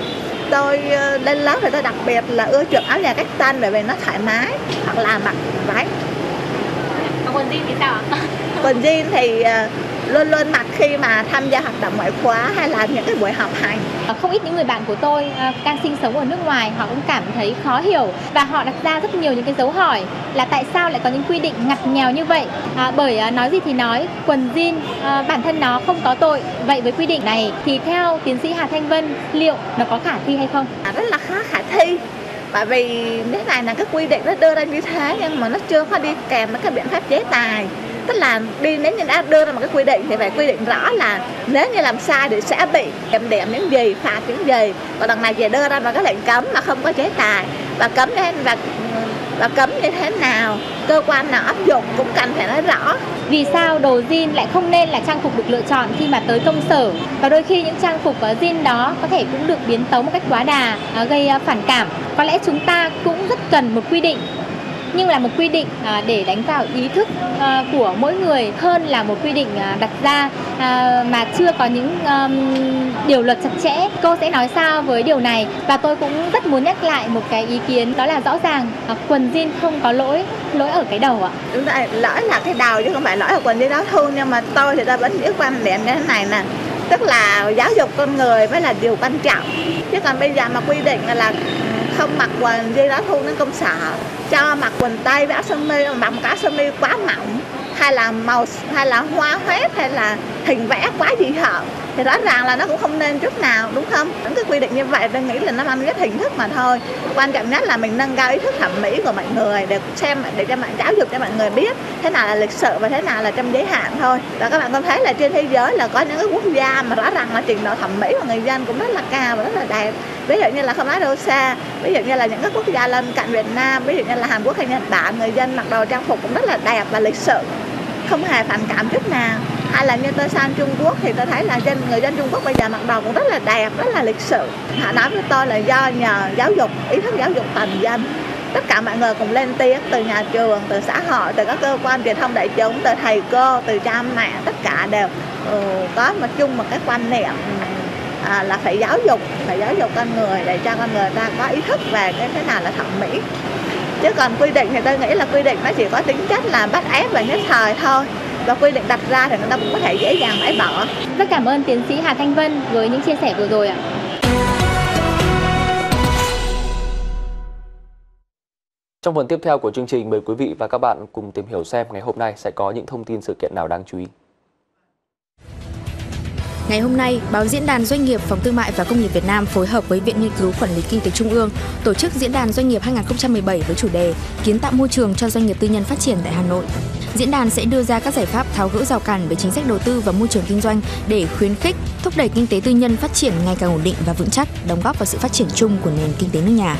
Speaker 21: tôi lên lớp thì tôi đặc biệt là ưa chuộng áo dài cách tân bởi vì nó thoải mái, hoặc là mặc váy.
Speaker 20: Còn quần jean thì sao ạ?
Speaker 21: Quần jean thì luôn luôn mặc khi mà tham gia hoạt động ngoại khóa hay là những cái buổi học hành.
Speaker 20: Không ít những người bạn của tôi đang sinh sống ở nước ngoài, họ cũng cảm thấy khó hiểu và họ đặt ra rất nhiều những cái dấu hỏi là tại sao lại có những quy định ngặt nghèo như vậy. À, bởi nói gì thì nói, quần jean à, bản thân nó không có tội. Vậy với quy định này thì theo tiến sĩ Hà Thanh Vân, liệu nó có khả thi hay không?
Speaker 21: À, rất là khá khả thi. Bởi vì thế này là cái quy định nó đưa ra như thế nhưng mà nó chưa có đi kèm với cái biện pháp chế tài. Tức là đi nếu như đã đưa ra một cái quy định thì phải quy định rõ là nếu như làm sai thì sẽ bị kiểm điểm những gì, phạt những gì. Còn đằng này chỉ đưa ra một cái lệnh cấm mà không có chế tài. Và cấm như và, và cấm như thế nào, cơ quan nào áp dụng cũng cần phải nói rõ.
Speaker 20: Vì sao đồ jean lại không nên là trang phục được lựa chọn khi mà tới công sở? Và đôi khi những trang phục jean đó có thể cũng được biến tấu một cách quá đà, gây phản cảm. Có lẽ chúng ta cũng rất cần một quy định, nhưng là một quy định để đánh vào ý thức của mỗi người hơn là một quy định đặt ra mà chưa có những điều luật chặt chẽ. Cô sẽ nói sao với điều này? Và tôi cũng rất muốn nhắc lại một cái ý kiến, đó là rõ ràng quần jean không có lỗi, lỗi ở cái đầu ạ.
Speaker 21: Đúng rồi, lỗi là cái đầu chứ không phải lỗi ở quần jean đó thôi. Nhưng mà tôi thì tôi vẫn giữ quan điểm như thế này nè, tức là giáo dục con người mới là điều quan trọng. Chứ còn bây giờ mà quy định là không mặc quần jean đó thu đến công sở, cho mặc quần tây với áo sơ mi, mặc một áo sơ mi quá mỏng, hay là màu, hay là hoa hết, hay là hình vẽ quá dị hợm thì rõ ràng là nó cũng không nên chút nào, đúng không? Những cái quy định như vậy tôi nghĩ là nó mang cái hình thức mà thôi. Quan trọng nhất là mình nâng cao ý thức thẩm mỹ của mọi người để xem, để cho mọi giáo dục cho mọi người biết thế nào là lịch sự và thế nào là trong giới hạn thôi. Và các bạn có thấy là trên thế giới là có những cái quốc gia mà rõ ràng là trình độ thẩm mỹ của người dân cũng rất là cao và rất là đẹp. Ví dụ như là không nói đâu xa, ví dụ như là những các quốc gia lân cận Việt Nam, ví dụ như là Hàn Quốc hay Nhật Bản, người dân mặc đồ trang phục cũng rất là đẹp và lịch sự, không hề phản cảm chút nào. Hay là như tôi sang Trung Quốc thì tôi thấy là dân người dân Trung Quốc bây giờ mặc đồ cũng rất là đẹp, rất là lịch sự. Họ nói với tôi là do nhờ giáo dục, ý thức giáo dục toàn dân. Tất cả mọi người cùng lên tiếng, từ nhà trường, từ xã hội, từ các cơ quan truyền thông đại chúng, từ thầy cô, từ cha mẹ, tất cả đều uh, có một chung một cái quan niệm à, là phải giáo dục, phải giáo dục con người để cho con người ta có ý thức về cái thế nào là thẩm mỹ. Chứ còn quy định thì tôi nghĩ là quy định nó chỉ có tính chất là bắt ép và nhất thời thôi. Và quy định đặt ra thì người ta cũng có thể dễ dàng bãi bỏ.
Speaker 20: Rất cảm ơn tiến sĩ Hà Thanh Vân với những chia sẻ vừa rồi ạ.
Speaker 1: Trong phần tiếp theo của chương trình, mời quý vị và các bạn cùng tìm hiểu xem ngày hôm nay sẽ có những thông tin sự kiện nào đáng chú ý.
Speaker 9: Ngày hôm nay, báo Diễn đàn Doanh nghiệp, Phòng Thương mại và Công nghiệp Việt Nam phối hợp với Viện Nghiên cứu Quản lý Kinh tế Trung ương tổ chức Diễn đàn Doanh nghiệp hai nghìn không trăm mười bảy với chủ đề Kiến tạo môi trường cho doanh nghiệp tư nhân phát triển tại Hà Nội. Diễn đàn sẽ đưa ra các giải pháp tháo gỡ rào cản về chính sách đầu tư và môi trường kinh doanh để khuyến khích, thúc đẩy kinh tế tư nhân phát triển ngày càng ổn định và vững chắc, đóng góp vào sự phát triển chung của nền kinh tế nước nhà.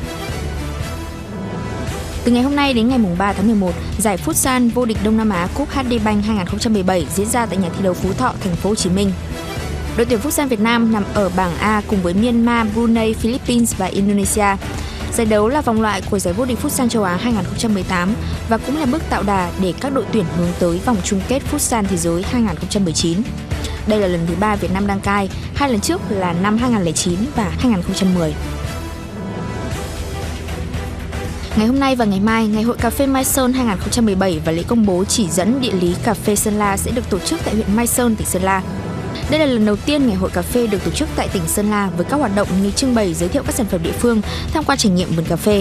Speaker 9: Từ ngày hôm nay đến ngày ba tháng mười một, giải Futsal vô địch Đông Nam Á Cup hát đê Bank hai nghìn không trăm mười bảy diễn ra tại nhà thi đấu Phú Thọ, thành phố Hồ Chí Minh. Đội tuyển Futsal Việt Nam nằm ở bảng A cùng với Myanmar, Brunei, Philippines và Indonesia. Giải đấu là vòng loại của giải vô địch Futsal châu Á hai nghìn không trăm mười tám và cũng là bước tạo đà để các đội tuyển hướng tới vòng chung kết Futsal thế giới hai nghìn không trăm mười chín. Đây là lần thứ ba Việt Nam đăng cai, hai lần trước là năm hai nghìn không trăm lẻ chín và hai nghìn không trăm mười. Ngày hôm nay và ngày mai, Ngày hội Cà phê Mai Sơn hai nghìn không trăm mười bảy và lễ công bố chỉ dẫn địa lý cà phê Sơn La sẽ được tổ chức tại huyện Mai Sơn, tỉnh Sơn La. Đây là lần đầu tiên Ngày hội Cà phê được tổ chức tại tỉnh Sơn La với các hoạt động như trưng bày giới thiệu các sản phẩm địa phương, tham quan trải nghiệm vườn cà phê.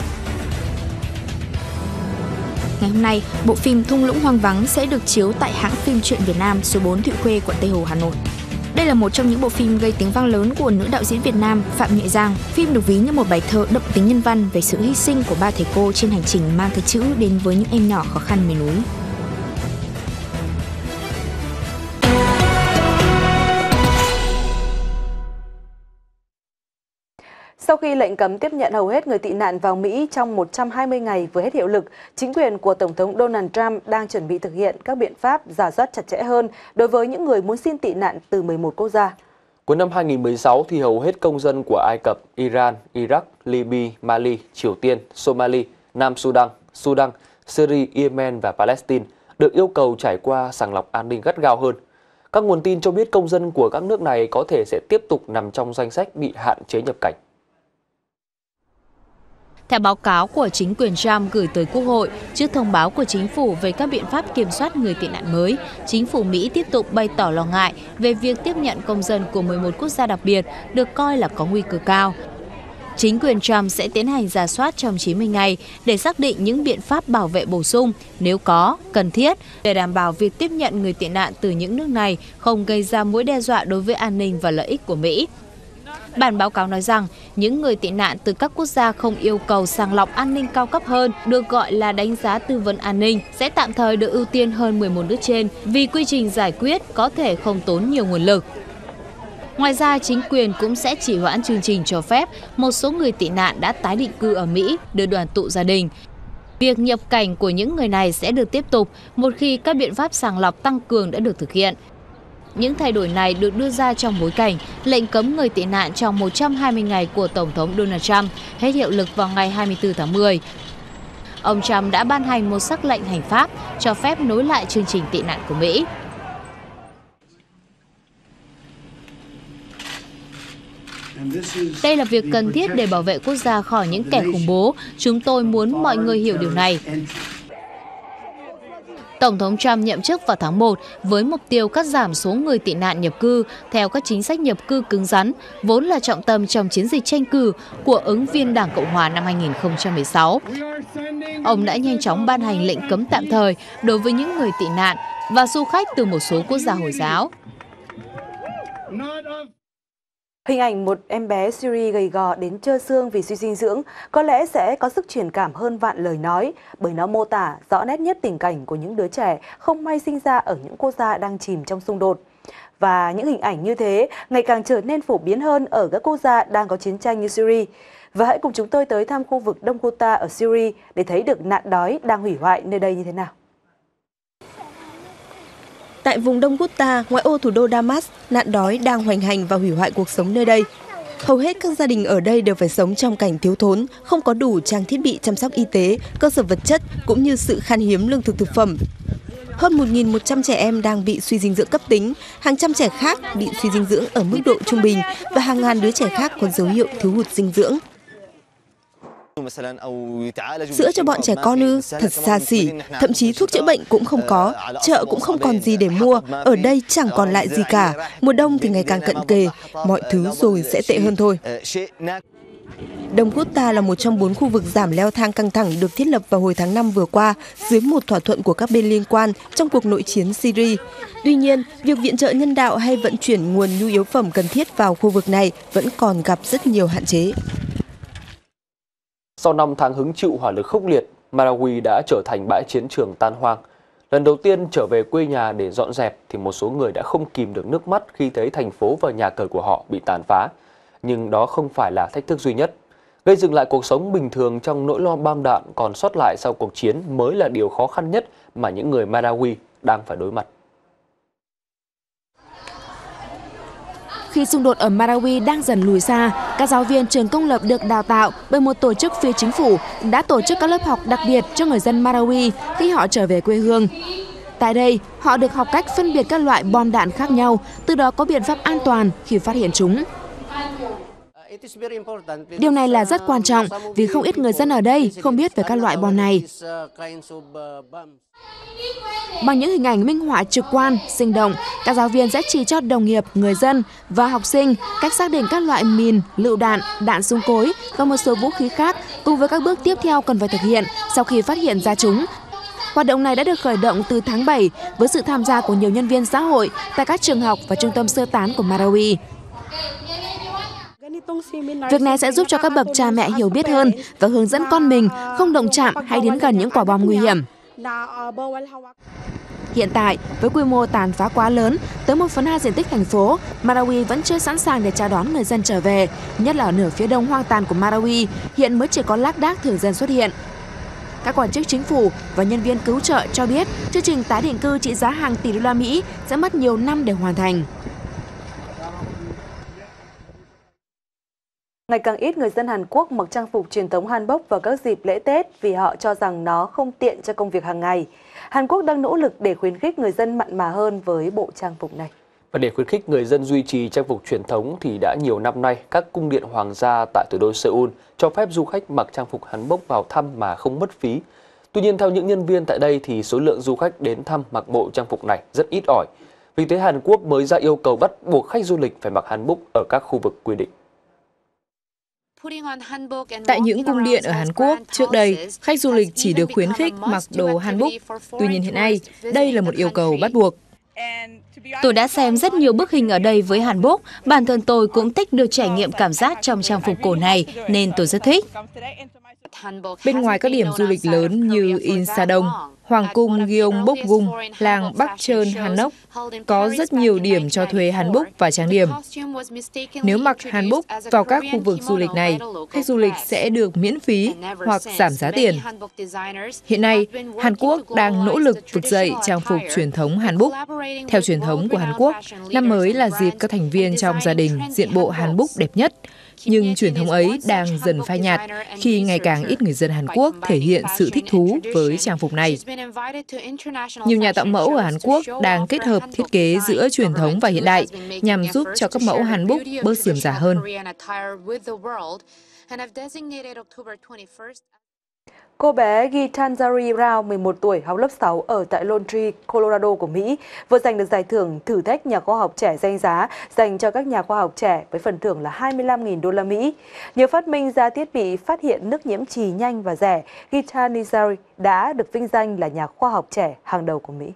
Speaker 9: Ngày hôm nay, bộ phim Thung lũng hoang vắng sẽ được chiếu tại hãng phim Truyện Việt Nam số bốn Thụy Khuê, quận Tây Hồ, Hà Nội. Đây là một trong những bộ phim gây tiếng vang lớn của nữ đạo diễn Việt Nam Phạm Nhuệ Giang. Phim được ví như một bài thơ đậm tính nhân văn về sự hy sinh của ba thầy cô trên hành trình mang cái chữ đến với những em nhỏ khó khăn miền núi.
Speaker 2: Sau khi lệnh cấm tiếp nhận hầu hết người tị nạn vào Mỹ trong một trăm hai mươi ngày vừa hết hiệu lực, chính quyền của Tổng thống Donald Trump đang chuẩn bị thực hiện các biện pháp rà soát chặt chẽ hơn đối với những người muốn xin tị nạn từ mười một quốc gia.
Speaker 1: Cuối năm hai nghìn không trăm mười sáu thì hầu hết công dân của Ai Cập, Iran, Iraq, Libya, Mali, Triều Tiên, Somalia, Nam Sudan, Sudan, Syria, Yemen và Palestine được yêu cầu trải qua sàng lọc an ninh gắt gao hơn. Các nguồn tin cho biết công dân của các nước này có thể sẽ tiếp tục nằm trong danh sách bị hạn chế nhập cảnh.
Speaker 15: Theo báo cáo của chính quyền Trump gửi tới Quốc hội, trước thông báo của chính phủ về các biện pháp kiểm soát người tị nạn mới, chính phủ Mỹ tiếp tục bày tỏ lo ngại về việc tiếp nhận công dân của mười một quốc gia đặc biệt được coi là có nguy cơ cao. Chính quyền Trump sẽ tiến hành rà soát trong chín mươi ngày để xác định những biện pháp bảo vệ bổ sung nếu có, cần thiết để đảm bảo việc tiếp nhận người tị nạn từ những nước này không gây ra mối đe dọa đối với an ninh và lợi ích của Mỹ. Bản báo cáo nói rằng, những người tị nạn từ các quốc gia không yêu cầu sàng lọc an ninh cao cấp hơn, được gọi là đánh giá tư vấn an ninh, sẽ tạm thời được ưu tiên hơn mười một nước trên vì quy trình giải quyết có thể không tốn nhiều nguồn lực. Ngoài ra, chính quyền cũng sẽ chỉ hoãn chương trình cho phép một số người tị nạn đã tái định cư ở Mỹ đưa đoàn tụ gia đình. Việc nhập cảnh của những người này sẽ được tiếp tục một khi các biện pháp sàng lọc tăng cường đã được thực hiện. Những thay đổi này được đưa ra trong bối cảnh lệnh cấm người tị nạn trong một trăm hai mươi ngày của Tổng thống Donald Trump hết hiệu lực vào ngày hai mươi tư tháng mười. Ông Trump đã ban hành một sắc lệnh hành pháp cho phép nối lại chương trình tị nạn của Mỹ. Đây là việc cần thiết để bảo vệ quốc gia khỏi những kẻ khủng bố. Chúng tôi muốn mọi người hiểu điều này. Tổng thống Trump nhậm chức vào tháng một với mục tiêu cắt giảm số người tị nạn nhập cư theo các chính sách nhập cư cứng rắn, vốn là trọng tâm trong chiến dịch tranh cử của ứng viên Đảng Cộng hòa năm hai nghìn không trăm mười sáu. Ông đã nhanh chóng ban hành lệnh cấm tạm thời đối với những người tị nạn và du khách từ một số quốc gia Hồi giáo.
Speaker 2: Hình ảnh một em bé Syria gầy gò đến trơ xương vì suy dinh dưỡng có lẽ sẽ có sức truyền cảm hơn vạn lời nói, bởi nó mô tả rõ nét nhất tình cảnh của những đứa trẻ không may sinh ra ở những quốc gia đang chìm trong xung đột. Và những hình ảnh như thế ngày càng trở nên phổ biến hơn ở các quốc gia đang có chiến tranh như Syria. Và hãy cùng chúng tôi tới thăm khu vực Đông Ghouta ở Syria để thấy được nạn đói đang hủy hoại nơi đây như thế nào.
Speaker 4: Tại vùng Đông Ghouta, ngoại ô thủ đô Damas, nạn đói đang hoành hành và hủy hoại cuộc sống nơi đây. Hầu hết các gia đình ở đây đều phải sống trong cảnh thiếu thốn, không có đủ trang thiết bị chăm sóc y tế, cơ sở vật chất cũng như sự khan hiếm lương thực thực phẩm. Hơn một nghìn một trăm trẻ em đang bị suy dinh dưỡng cấp tính, hàng trăm trẻ khác bị suy dinh dưỡng ở mức độ trung bình và hàng ngàn đứa trẻ khác có dấu hiệu thiếu hụt dinh dưỡng. Sữa cho bọn trẻ con ư, thật xa xỉ, thậm chí thuốc chữa bệnh cũng không có, chợ cũng không còn gì để mua, ở đây chẳng còn lại gì cả, mùa đông thì ngày càng cận kề, mọi thứ rồi sẽ tệ hơn thôi. Đông Ghouta là một trong bốn khu vực giảm leo thang căng thẳng được thiết lập vào hồi tháng năm vừa qua dưới một thỏa thuận của các bên liên quan trong cuộc nội chiến Syria. Tuy nhiên, việc viện trợ nhân đạo hay vận chuyển nguồn nhu yếu phẩm cần thiết vào khu vực này vẫn còn gặp rất nhiều hạn chế.
Speaker 1: Sau năm tháng hứng chịu hỏa lực khốc liệt, Marawi đã trở thành bãi chiến trường tan hoang. Lần đầu tiên trở về quê nhà để dọn dẹp thì một số người đã không kìm được nước mắt khi thấy thành phố và nhà cửa của họ bị tàn phá. Nhưng đó không phải là thách thức duy nhất. Gây dựng lại cuộc sống bình thường trong nỗi lo bom đạn còn sót lại sau cuộc chiến mới là điều khó khăn nhất mà những người Marawi đang phải đối mặt.
Speaker 9: Khi xung đột ở Marawi đang dần lùi xa, các giáo viên trường công lập được đào tạo bởi một tổ chức phi chính phủ đã tổ chức các lớp học đặc biệt cho người dân Marawi khi họ trở về quê hương. Tại đây, họ được học cách phân biệt các loại bom đạn khác nhau, từ đó có biện pháp an toàn khi phát hiện chúng. Điều này là rất quan trọng vì không ít người dân ở đây không biết về các loại bom này. Bằng những hình ảnh minh họa trực quan, sinh động, các giáo viên sẽ chỉ cho đồng nghiệp, người dân và học sinh cách xác định các loại mìn, lựu đạn, đạn súng cối và một số vũ khí khác cùng với các bước tiếp theo cần phải thực hiện sau khi phát hiện ra chúng. Hoạt động này đã được khởi động từ tháng bảy với sự tham gia của nhiều nhân viên xã hội tại các trường học và trung tâm sơ tán của Marawi. Việc này sẽ giúp cho các bậc cha mẹ hiểu biết hơn và hướng dẫn con mình không động chạm hay đến gần những quả bom nguy hiểm. Hiện tại, với quy mô tàn phá quá lớn, tới một phần hai diện tích thành phố, Marawi vẫn chưa sẵn sàng để chào đón người dân trở về, nhất là ở nửa phía đông hoang tàn của Marawi, hiện mới chỉ có lác đác thường dân xuất hiện. Các quan chức chính phủ và nhân viên cứu trợ cho biết chương trình tái định cư trị giá hàng tỷ đô la Mỹ sẽ mất nhiều năm để hoàn thành.
Speaker 2: Ngày càng ít người dân Hàn Quốc mặc trang phục truyền thống Hanbok vào các dịp lễ Tết vì họ cho rằng nó không tiện cho công việc hàng ngày. Hàn Quốc đang nỗ lực để khuyến khích người dân mặn mà hơn với bộ trang phục này.
Speaker 1: Và để khuyến khích người dân duy trì trang phục truyền thống thì đã nhiều năm nay, các cung điện hoàng gia tại thủ đô Seoul cho phép du khách mặc trang phục hanbok vào thăm mà không mất phí. Tuy nhiên, theo những nhân viên tại đây thì số lượng du khách đến thăm mặc bộ trang phục này rất ít ỏi. Vì thế Hàn Quốc mới ra yêu cầu bắt buộc khách du lịch phải mặc hanbok ở các khu vực quy định.
Speaker 8: Tại những cung điện ở Hàn Quốc, trước đây, khách du lịch chỉ được khuyến khích mặc đồ hanbok. Tuy nhiên hiện nay, đây là một yêu cầu bắt buộc.
Speaker 11: Tôi đã xem rất nhiều bức hình ở đây với hanbok. Bản thân tôi cũng thích được trải nghiệm cảm giác trong trang phục cổ này, nên tôi rất thích.
Speaker 8: Bên ngoài các điểm du lịch lớn như Insadong, Hoàng cung Gyeongbokgung, làng Bắc Cheon Hanok, có rất nhiều điểm cho thuê hanbok và trang điểm. Nếu mặc hanbok vào các khu vực du lịch này, khách du lịch sẽ được miễn phí hoặc giảm giá tiền. Hiện nay, Hàn Quốc đang nỗ lực vực dậy trang phục truyền thống hanbok. Theo truyền thống của Hàn Quốc, năm mới là dịp các thành viên trong gia đình diện bộ hanbok đẹp nhất. Nhưng truyền thống ấy đang dần phai nhạt khi ngày càng ít người dân Hàn Quốc thể hiện sự thích thú với trang phục này. Nhiều nhà tạo mẫu ở Hàn Quốc đang kết hợp thiết kế giữa truyền thống và hiện đại nhằm giúp cho các mẫu hanbok bớt rườm rà hơn.
Speaker 2: Cô bé Gitanjali Rao, mười một tuổi, học lớp sáu ở tại Lone Tree, Colorado của Mỹ, vừa giành được giải thưởng thử thách nhà khoa học trẻ danh giá dành cho các nhà khoa học trẻ với phần thưởng là hai mươi lăm nghìn đô la Mỹ. Nhờ phát minh ra thiết bị phát hiện nước nhiễm trì nhanh và rẻ, Gitanjali đã được vinh danh là nhà khoa học trẻ hàng đầu của Mỹ.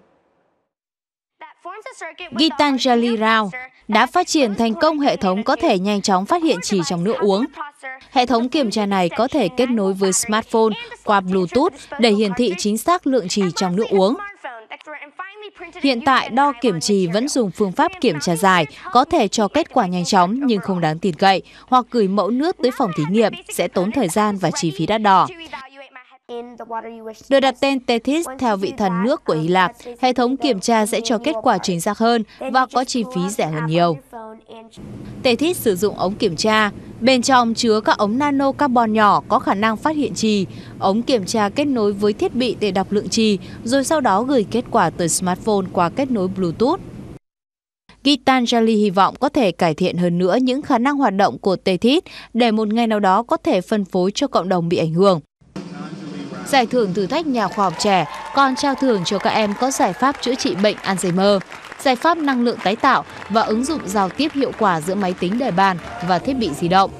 Speaker 11: Gitanjali Rao đã phát triển thành công hệ thống có thể nhanh chóng phát hiện trì trong nước uống. Hệ thống kiểm tra này có thể kết nối với smartphone qua Bluetooth để hiển thị chính xác lượng trì trong nước uống. Hiện tại, đo kiểm trì vẫn dùng phương pháp kiểm tra dài, có thể cho kết quả nhanh chóng nhưng không đáng tin cậy, hoặc gửi mẫu nước tới phòng thí nghiệm sẽ tốn thời gian và chi phí đắt đỏ. Được đặt tên Tethys theo vị thần nước của Hy Lạp, hệ thống kiểm tra sẽ cho kết quả chính xác hơn và có chi phí rẻ hơn nhiều. Tethys sử dụng ống kiểm tra. Bên trong chứa các ống nano carbon nhỏ có khả năng phát hiện trì. Ống kiểm tra kết nối với thiết bị để đọc lượng trì, rồi sau đó gửi kết quả tới smartphone qua kết nối Bluetooth. Gitanjali hy vọng có thể cải thiện hơn nữa những khả năng hoạt động của Tethys để một ngày nào đó có thể phân phối cho cộng đồng bị ảnh hưởng. Giải thưởng thử thách nhà khoa học trẻ còn trao thưởng cho các em có giải pháp chữa trị bệnh Alzheimer, giải pháp năng lượng tái tạo và ứng dụng giao tiếp hiệu quả giữa máy tính đề bàn và thiết bị di động.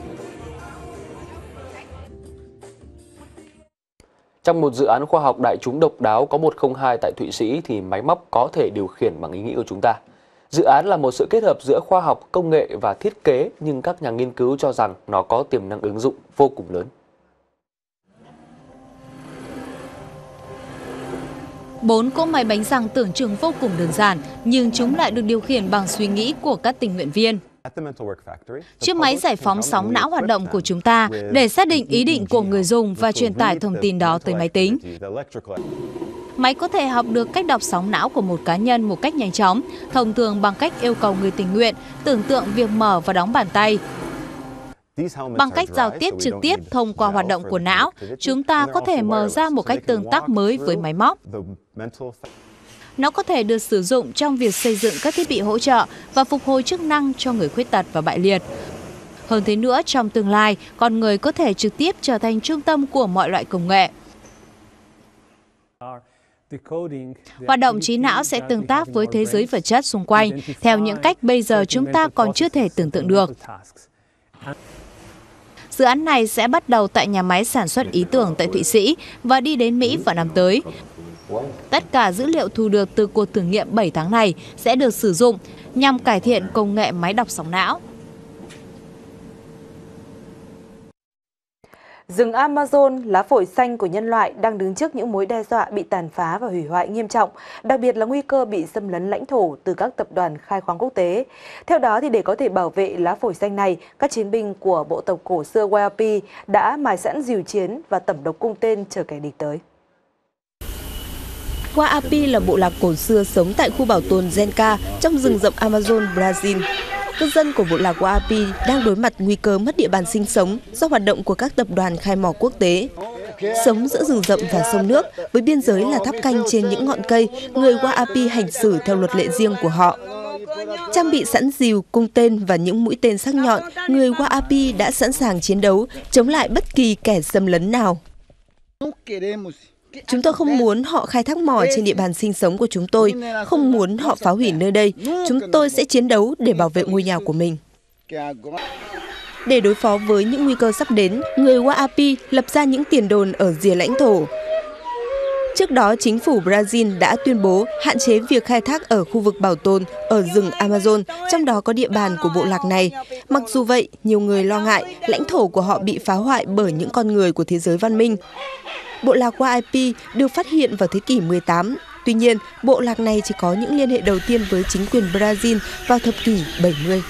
Speaker 1: Trong một dự án khoa học đại chúng độc đáo có một không hai tại Thụy Sĩ thì máy móc có thể điều khiển bằng ý nghĩ của chúng ta. Dự án là một sự kết hợp giữa khoa học, công nghệ và thiết kế, nhưng các nhà nghiên cứu cho rằng nó có tiềm năng ứng dụng vô cùng lớn.
Speaker 11: Bốn cỗ máy bánh răng tưởng chừng vô cùng đơn giản, nhưng chúng lại được điều khiển bằng suy nghĩ của các tình nguyện viên. Chiếc máy giải phóng sóng não hoạt động của chúng ta để xác định ý định của người dùng và truyền tải thông tin đó tới máy tính. Máy có thể học được cách đọc sóng não của một cá nhân một cách nhanh chóng, thông thường bằng cách yêu cầu người tình nguyện tưởng tượng việc mở và đóng bàn tay. Bằng cách giao tiếp trực tiếp thông qua hoạt động của não, chúng ta có thể mở ra một cách tương tác mới với máy móc. Nó có thể được sử dụng trong việc xây dựng các thiết bị hỗ trợ và phục hồi chức năng cho người khuyết tật và bại liệt. Hơn thế nữa, trong tương lai, con người có thể trực tiếp trở thành trung tâm của mọi loại công nghệ. Hoạt động trí não sẽ tương tác với thế giới vật chất xung quanh theo những cách bây giờ chúng ta còn chưa thể tưởng tượng được. Dự án này sẽ bắt đầu tại nhà máy sản xuất ý tưởng tại Thụy Sĩ và đi đến Mỹ vào năm tới. Tất cả dữ liệu thu được từ cuộc thử nghiệm bảy tháng này sẽ được sử dụng nhằm cải thiện công nghệ máy đọc sóng não.
Speaker 2: Rừng Amazon, lá phổi xanh của nhân loại, đang đứng trước những mối đe dọa bị tàn phá và hủy hoại nghiêm trọng, đặc biệt là nguy cơ bị xâm lấn lãnh thổ từ các tập đoàn khai khoáng quốc tế. Theo đó, thì để có thể bảo vệ lá phổi xanh này, các chiến binh của bộ tộc cổ xưa Waiapi đã mài sẵn rìu chiến và tẩm độc cung tên chờ kẻ địch tới.
Speaker 4: Waiapi là bộ lạc cổ xưa sống tại khu bảo tồn Genca trong rừng rậm Amazon, Brazil. Cư dân của bộ lạc Waiapi đang đối mặt nguy cơ mất địa bàn sinh sống do hoạt động của các tập đoàn khai mỏ quốc tế. Sống giữa rừng rậm và sông nước, với biên giới là tháp canh trên những ngọn cây, người Waiapi hành xử theo luật lệ riêng của họ. Trang bị sẵn rìu, cung tên và những mũi tên sắc nhọn, người Wa'api đã sẵn sàng chiến đấu chống lại bất kỳ kẻ xâm lấn nào. Chúng tôi không muốn họ khai thác mỏ trên địa bàn sinh sống của chúng tôi, không muốn họ phá hủy nơi đây. Chúng tôi sẽ chiến đấu để bảo vệ ngôi nhà của mình. Để đối phó với những nguy cơ sắp đến, người Wa'api lập ra những tiền đồn ở rìa lãnh thổ. Trước đó, chính phủ Brazil đã tuyên bố hạn chế việc khai thác ở khu vực bảo tồn ở rừng Amazon, trong đó có địa bàn của bộ lạc này. Mặc dù vậy, nhiều người lo ngại lãnh thổ của họ bị phá hoại bởi những con người của thế giới văn minh. Bộ lạc Wa'api được phát hiện vào thế kỷ mười tám. Tuy nhiên, bộ lạc này chỉ có những liên hệ đầu tiên với chính quyền Brazil vào thập kỷ bảy mươi.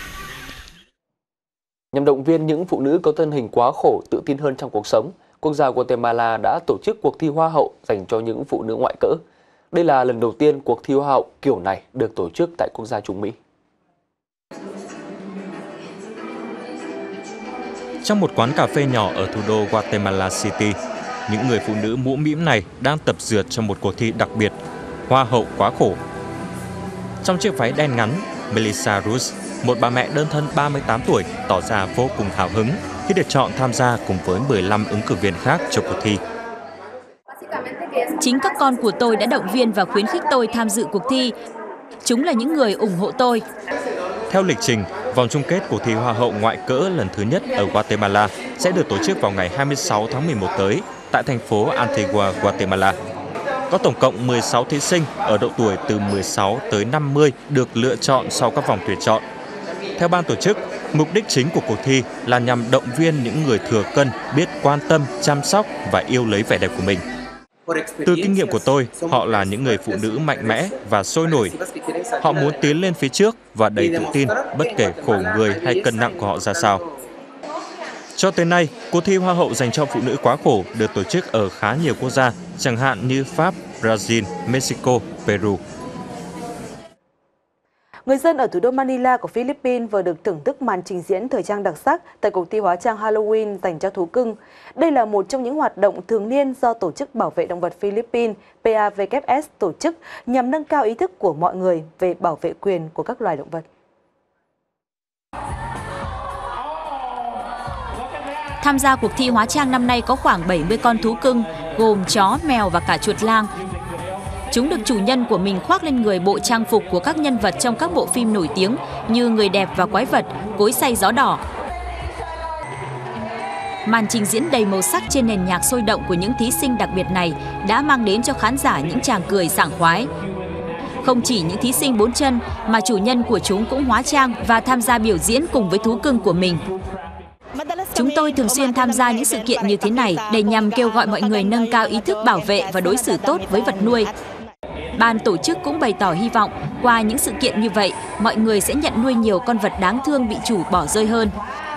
Speaker 1: Nhằm động viên những phụ nữ có thân hình quá khổ tự tin hơn trong cuộc sống, quốc gia Guatemala đã tổ chức cuộc thi Hoa hậu dành cho những phụ nữ ngoại cỡ. Đây là lần đầu tiên cuộc thi Hoa hậu kiểu này được tổ chức tại quốc gia Trung Mỹ.
Speaker 5: Trong một quán cà phê nhỏ ở thủ đô Guatemala City, những người phụ nữ mũ mĩm này đang tập dượt trong một cuộc thi đặc biệt, Hoa hậu quá khổ. Trong chiếc váy đen ngắn, Melissa Ruz, một bà mẹ đơn thân ba mươi tám tuổi, tỏ ra vô cùng hào hứng khi được chọn tham gia cùng với mười lăm ứng cử viên khác cho cuộc thi.
Speaker 22: Chính các con của tôi đã động viên và khuyến khích tôi tham dự cuộc thi. Chúng là những người ủng hộ tôi.
Speaker 5: Theo lịch trình, vòng chung kết cuộc thi Hoa hậu ngoại cỡ lần thứ nhất ở Guatemala sẽ được tổ chức vào ngày hai mươi sáu tháng mười một tới tại thành phố Antigua, Guatemala. Có tổng cộng mười sáu thí sinh ở độ tuổi từ mười sáu tới năm mươi được lựa chọn sau các vòng tuyển chọn. Theo ban tổ chức, mục đích chính của cuộc thi là nhằm động viên những người thừa cân biết quan tâm, chăm sóc và yêu lấy vẻ đẹp của mình. Từ kinh nghiệm của tôi, họ là những người phụ nữ mạnh mẽ và sôi nổi. Họ muốn tiến lên phía trước và đầy tự tin, bất kể khổ người hay cân nặng của họ ra sao. Cho tới nay, cuộc thi Hoa hậu dành cho phụ nữ quá khổ được tổ chức ở khá nhiều quốc gia, chẳng hạn như Pháp, Brazil, Mexico, Peru.
Speaker 2: Người dân ở thủ đô Manila của Philippines vừa được thưởng thức màn trình diễn thời trang đặc sắc tại cuộc thi hóa trang Halloween dành cho thú cưng. Đây là một trong những hoạt động thường niên do Tổ chức Bảo vệ Động vật Philippines P A W S tổ chức nhằm nâng cao ý thức của mọi người về bảo vệ quyền của các loài động vật.
Speaker 22: Tham gia cuộc thi hóa trang năm nay có khoảng bảy mươi con thú cưng, gồm chó, mèo và cả chuột lang. Chúng được chủ nhân của mình khoác lên người bộ trang phục của các nhân vật trong các bộ phim nổi tiếng như Người đẹp và quái vật, Cối xay gió đỏ. Màn trình diễn đầy màu sắc trên nền nhạc sôi động của những thí sinh đặc biệt này đã mang đến cho khán giả những tràng cười sảng khoái. Không chỉ những thí sinh bốn chân mà chủ nhân của chúng cũng hóa trang và tham gia biểu diễn cùng với thú cưng của mình. Chúng tôi thường xuyên tham gia những sự kiện như thế này để nhằm kêu gọi mọi người nâng cao ý thức bảo vệ và đối xử tốt với vật nuôi. Ban tổ chức cũng bày tỏ hy vọng qua những sự kiện như vậy, mọi người sẽ nhận nuôi nhiều con vật đáng thương bị chủ bỏ rơi hơn.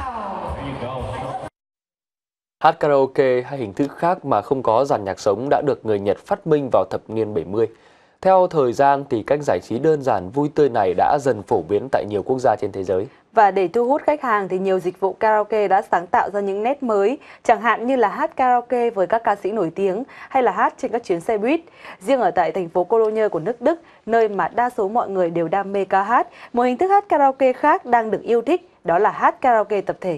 Speaker 1: Hát karaoke hay hình thức khác mà không có dàn nhạc sống đã được người Nhật phát minh vào thập niên bảy mươi. Theo thời gian thì cách giải trí đơn giản vui tươi này đã dần phổ biến tại nhiều quốc gia trên thế giới.
Speaker 2: Và để thu hút khách hàng thì nhiều dịch vụ karaoke đã sáng tạo ra những nét mới, chẳng hạn như là hát karaoke với các ca sĩ nổi tiếng hay là hát trên các chuyến xe buýt. Riêng ở tại thành phố Cologne của nước Đức, nơi mà đa số mọi người đều đam mê ca hát, một hình thức hát karaoke khác đang được yêu thích, đó là hát karaoke tập thể.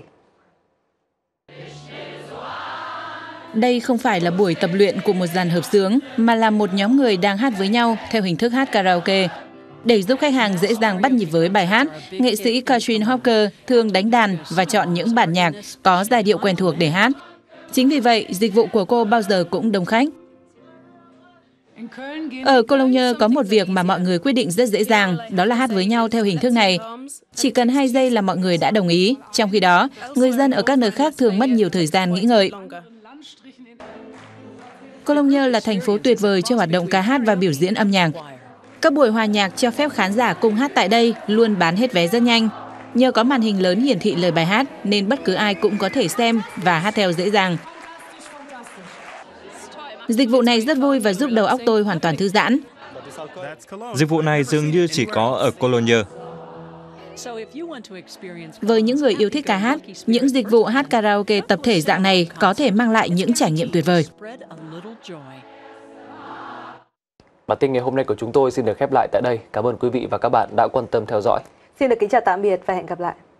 Speaker 23: Đây không phải là buổi tập luyện của một dàn hợp xướng, mà là một nhóm người đang hát với nhau theo hình thức hát karaoke. Để giúp khách hàng dễ dàng bắt nhịp với bài hát, nghệ sĩ Katrin Hopker thường đánh đàn và chọn những bản nhạc có giai điệu quen thuộc để hát. Chính vì vậy, dịch vụ của cô bao giờ cũng đông khách. Ở Cologne có một việc mà mọi người quyết định rất dễ dàng, đó là hát với nhau theo hình thức này. Chỉ cần hai giây là mọi người đã đồng ý, trong khi đó, người dân ở các nơi khác thường mất nhiều thời gian nghĩ ngợi. Cologne là thành phố tuyệt vời cho hoạt động ca hát và biểu diễn âm nhạc. Các buổi hòa nhạc cho phép khán giả cùng hát tại đây luôn bán hết vé rất nhanh. Nhờ có màn hình lớn hiển thị lời bài hát nên bất cứ ai cũng có thể xem và hát theo dễ dàng. Dịch vụ này rất vui và giúp đầu óc tôi hoàn toàn thư giãn.
Speaker 5: Dịch vụ này dường như chỉ có ở Cologne.
Speaker 23: Với những người yêu thích ca hát, những dịch vụ hát karaoke tập thể dạng này có thể mang lại những trải nghiệm tuyệt vời.
Speaker 1: Bản tin ngày hôm nay của chúng tôi xin được khép lại tại đây. Cảm ơn quý vị và các bạn đã quan tâm theo dõi.
Speaker 2: Xin được kính chào tạm biệt và hẹn gặp lại.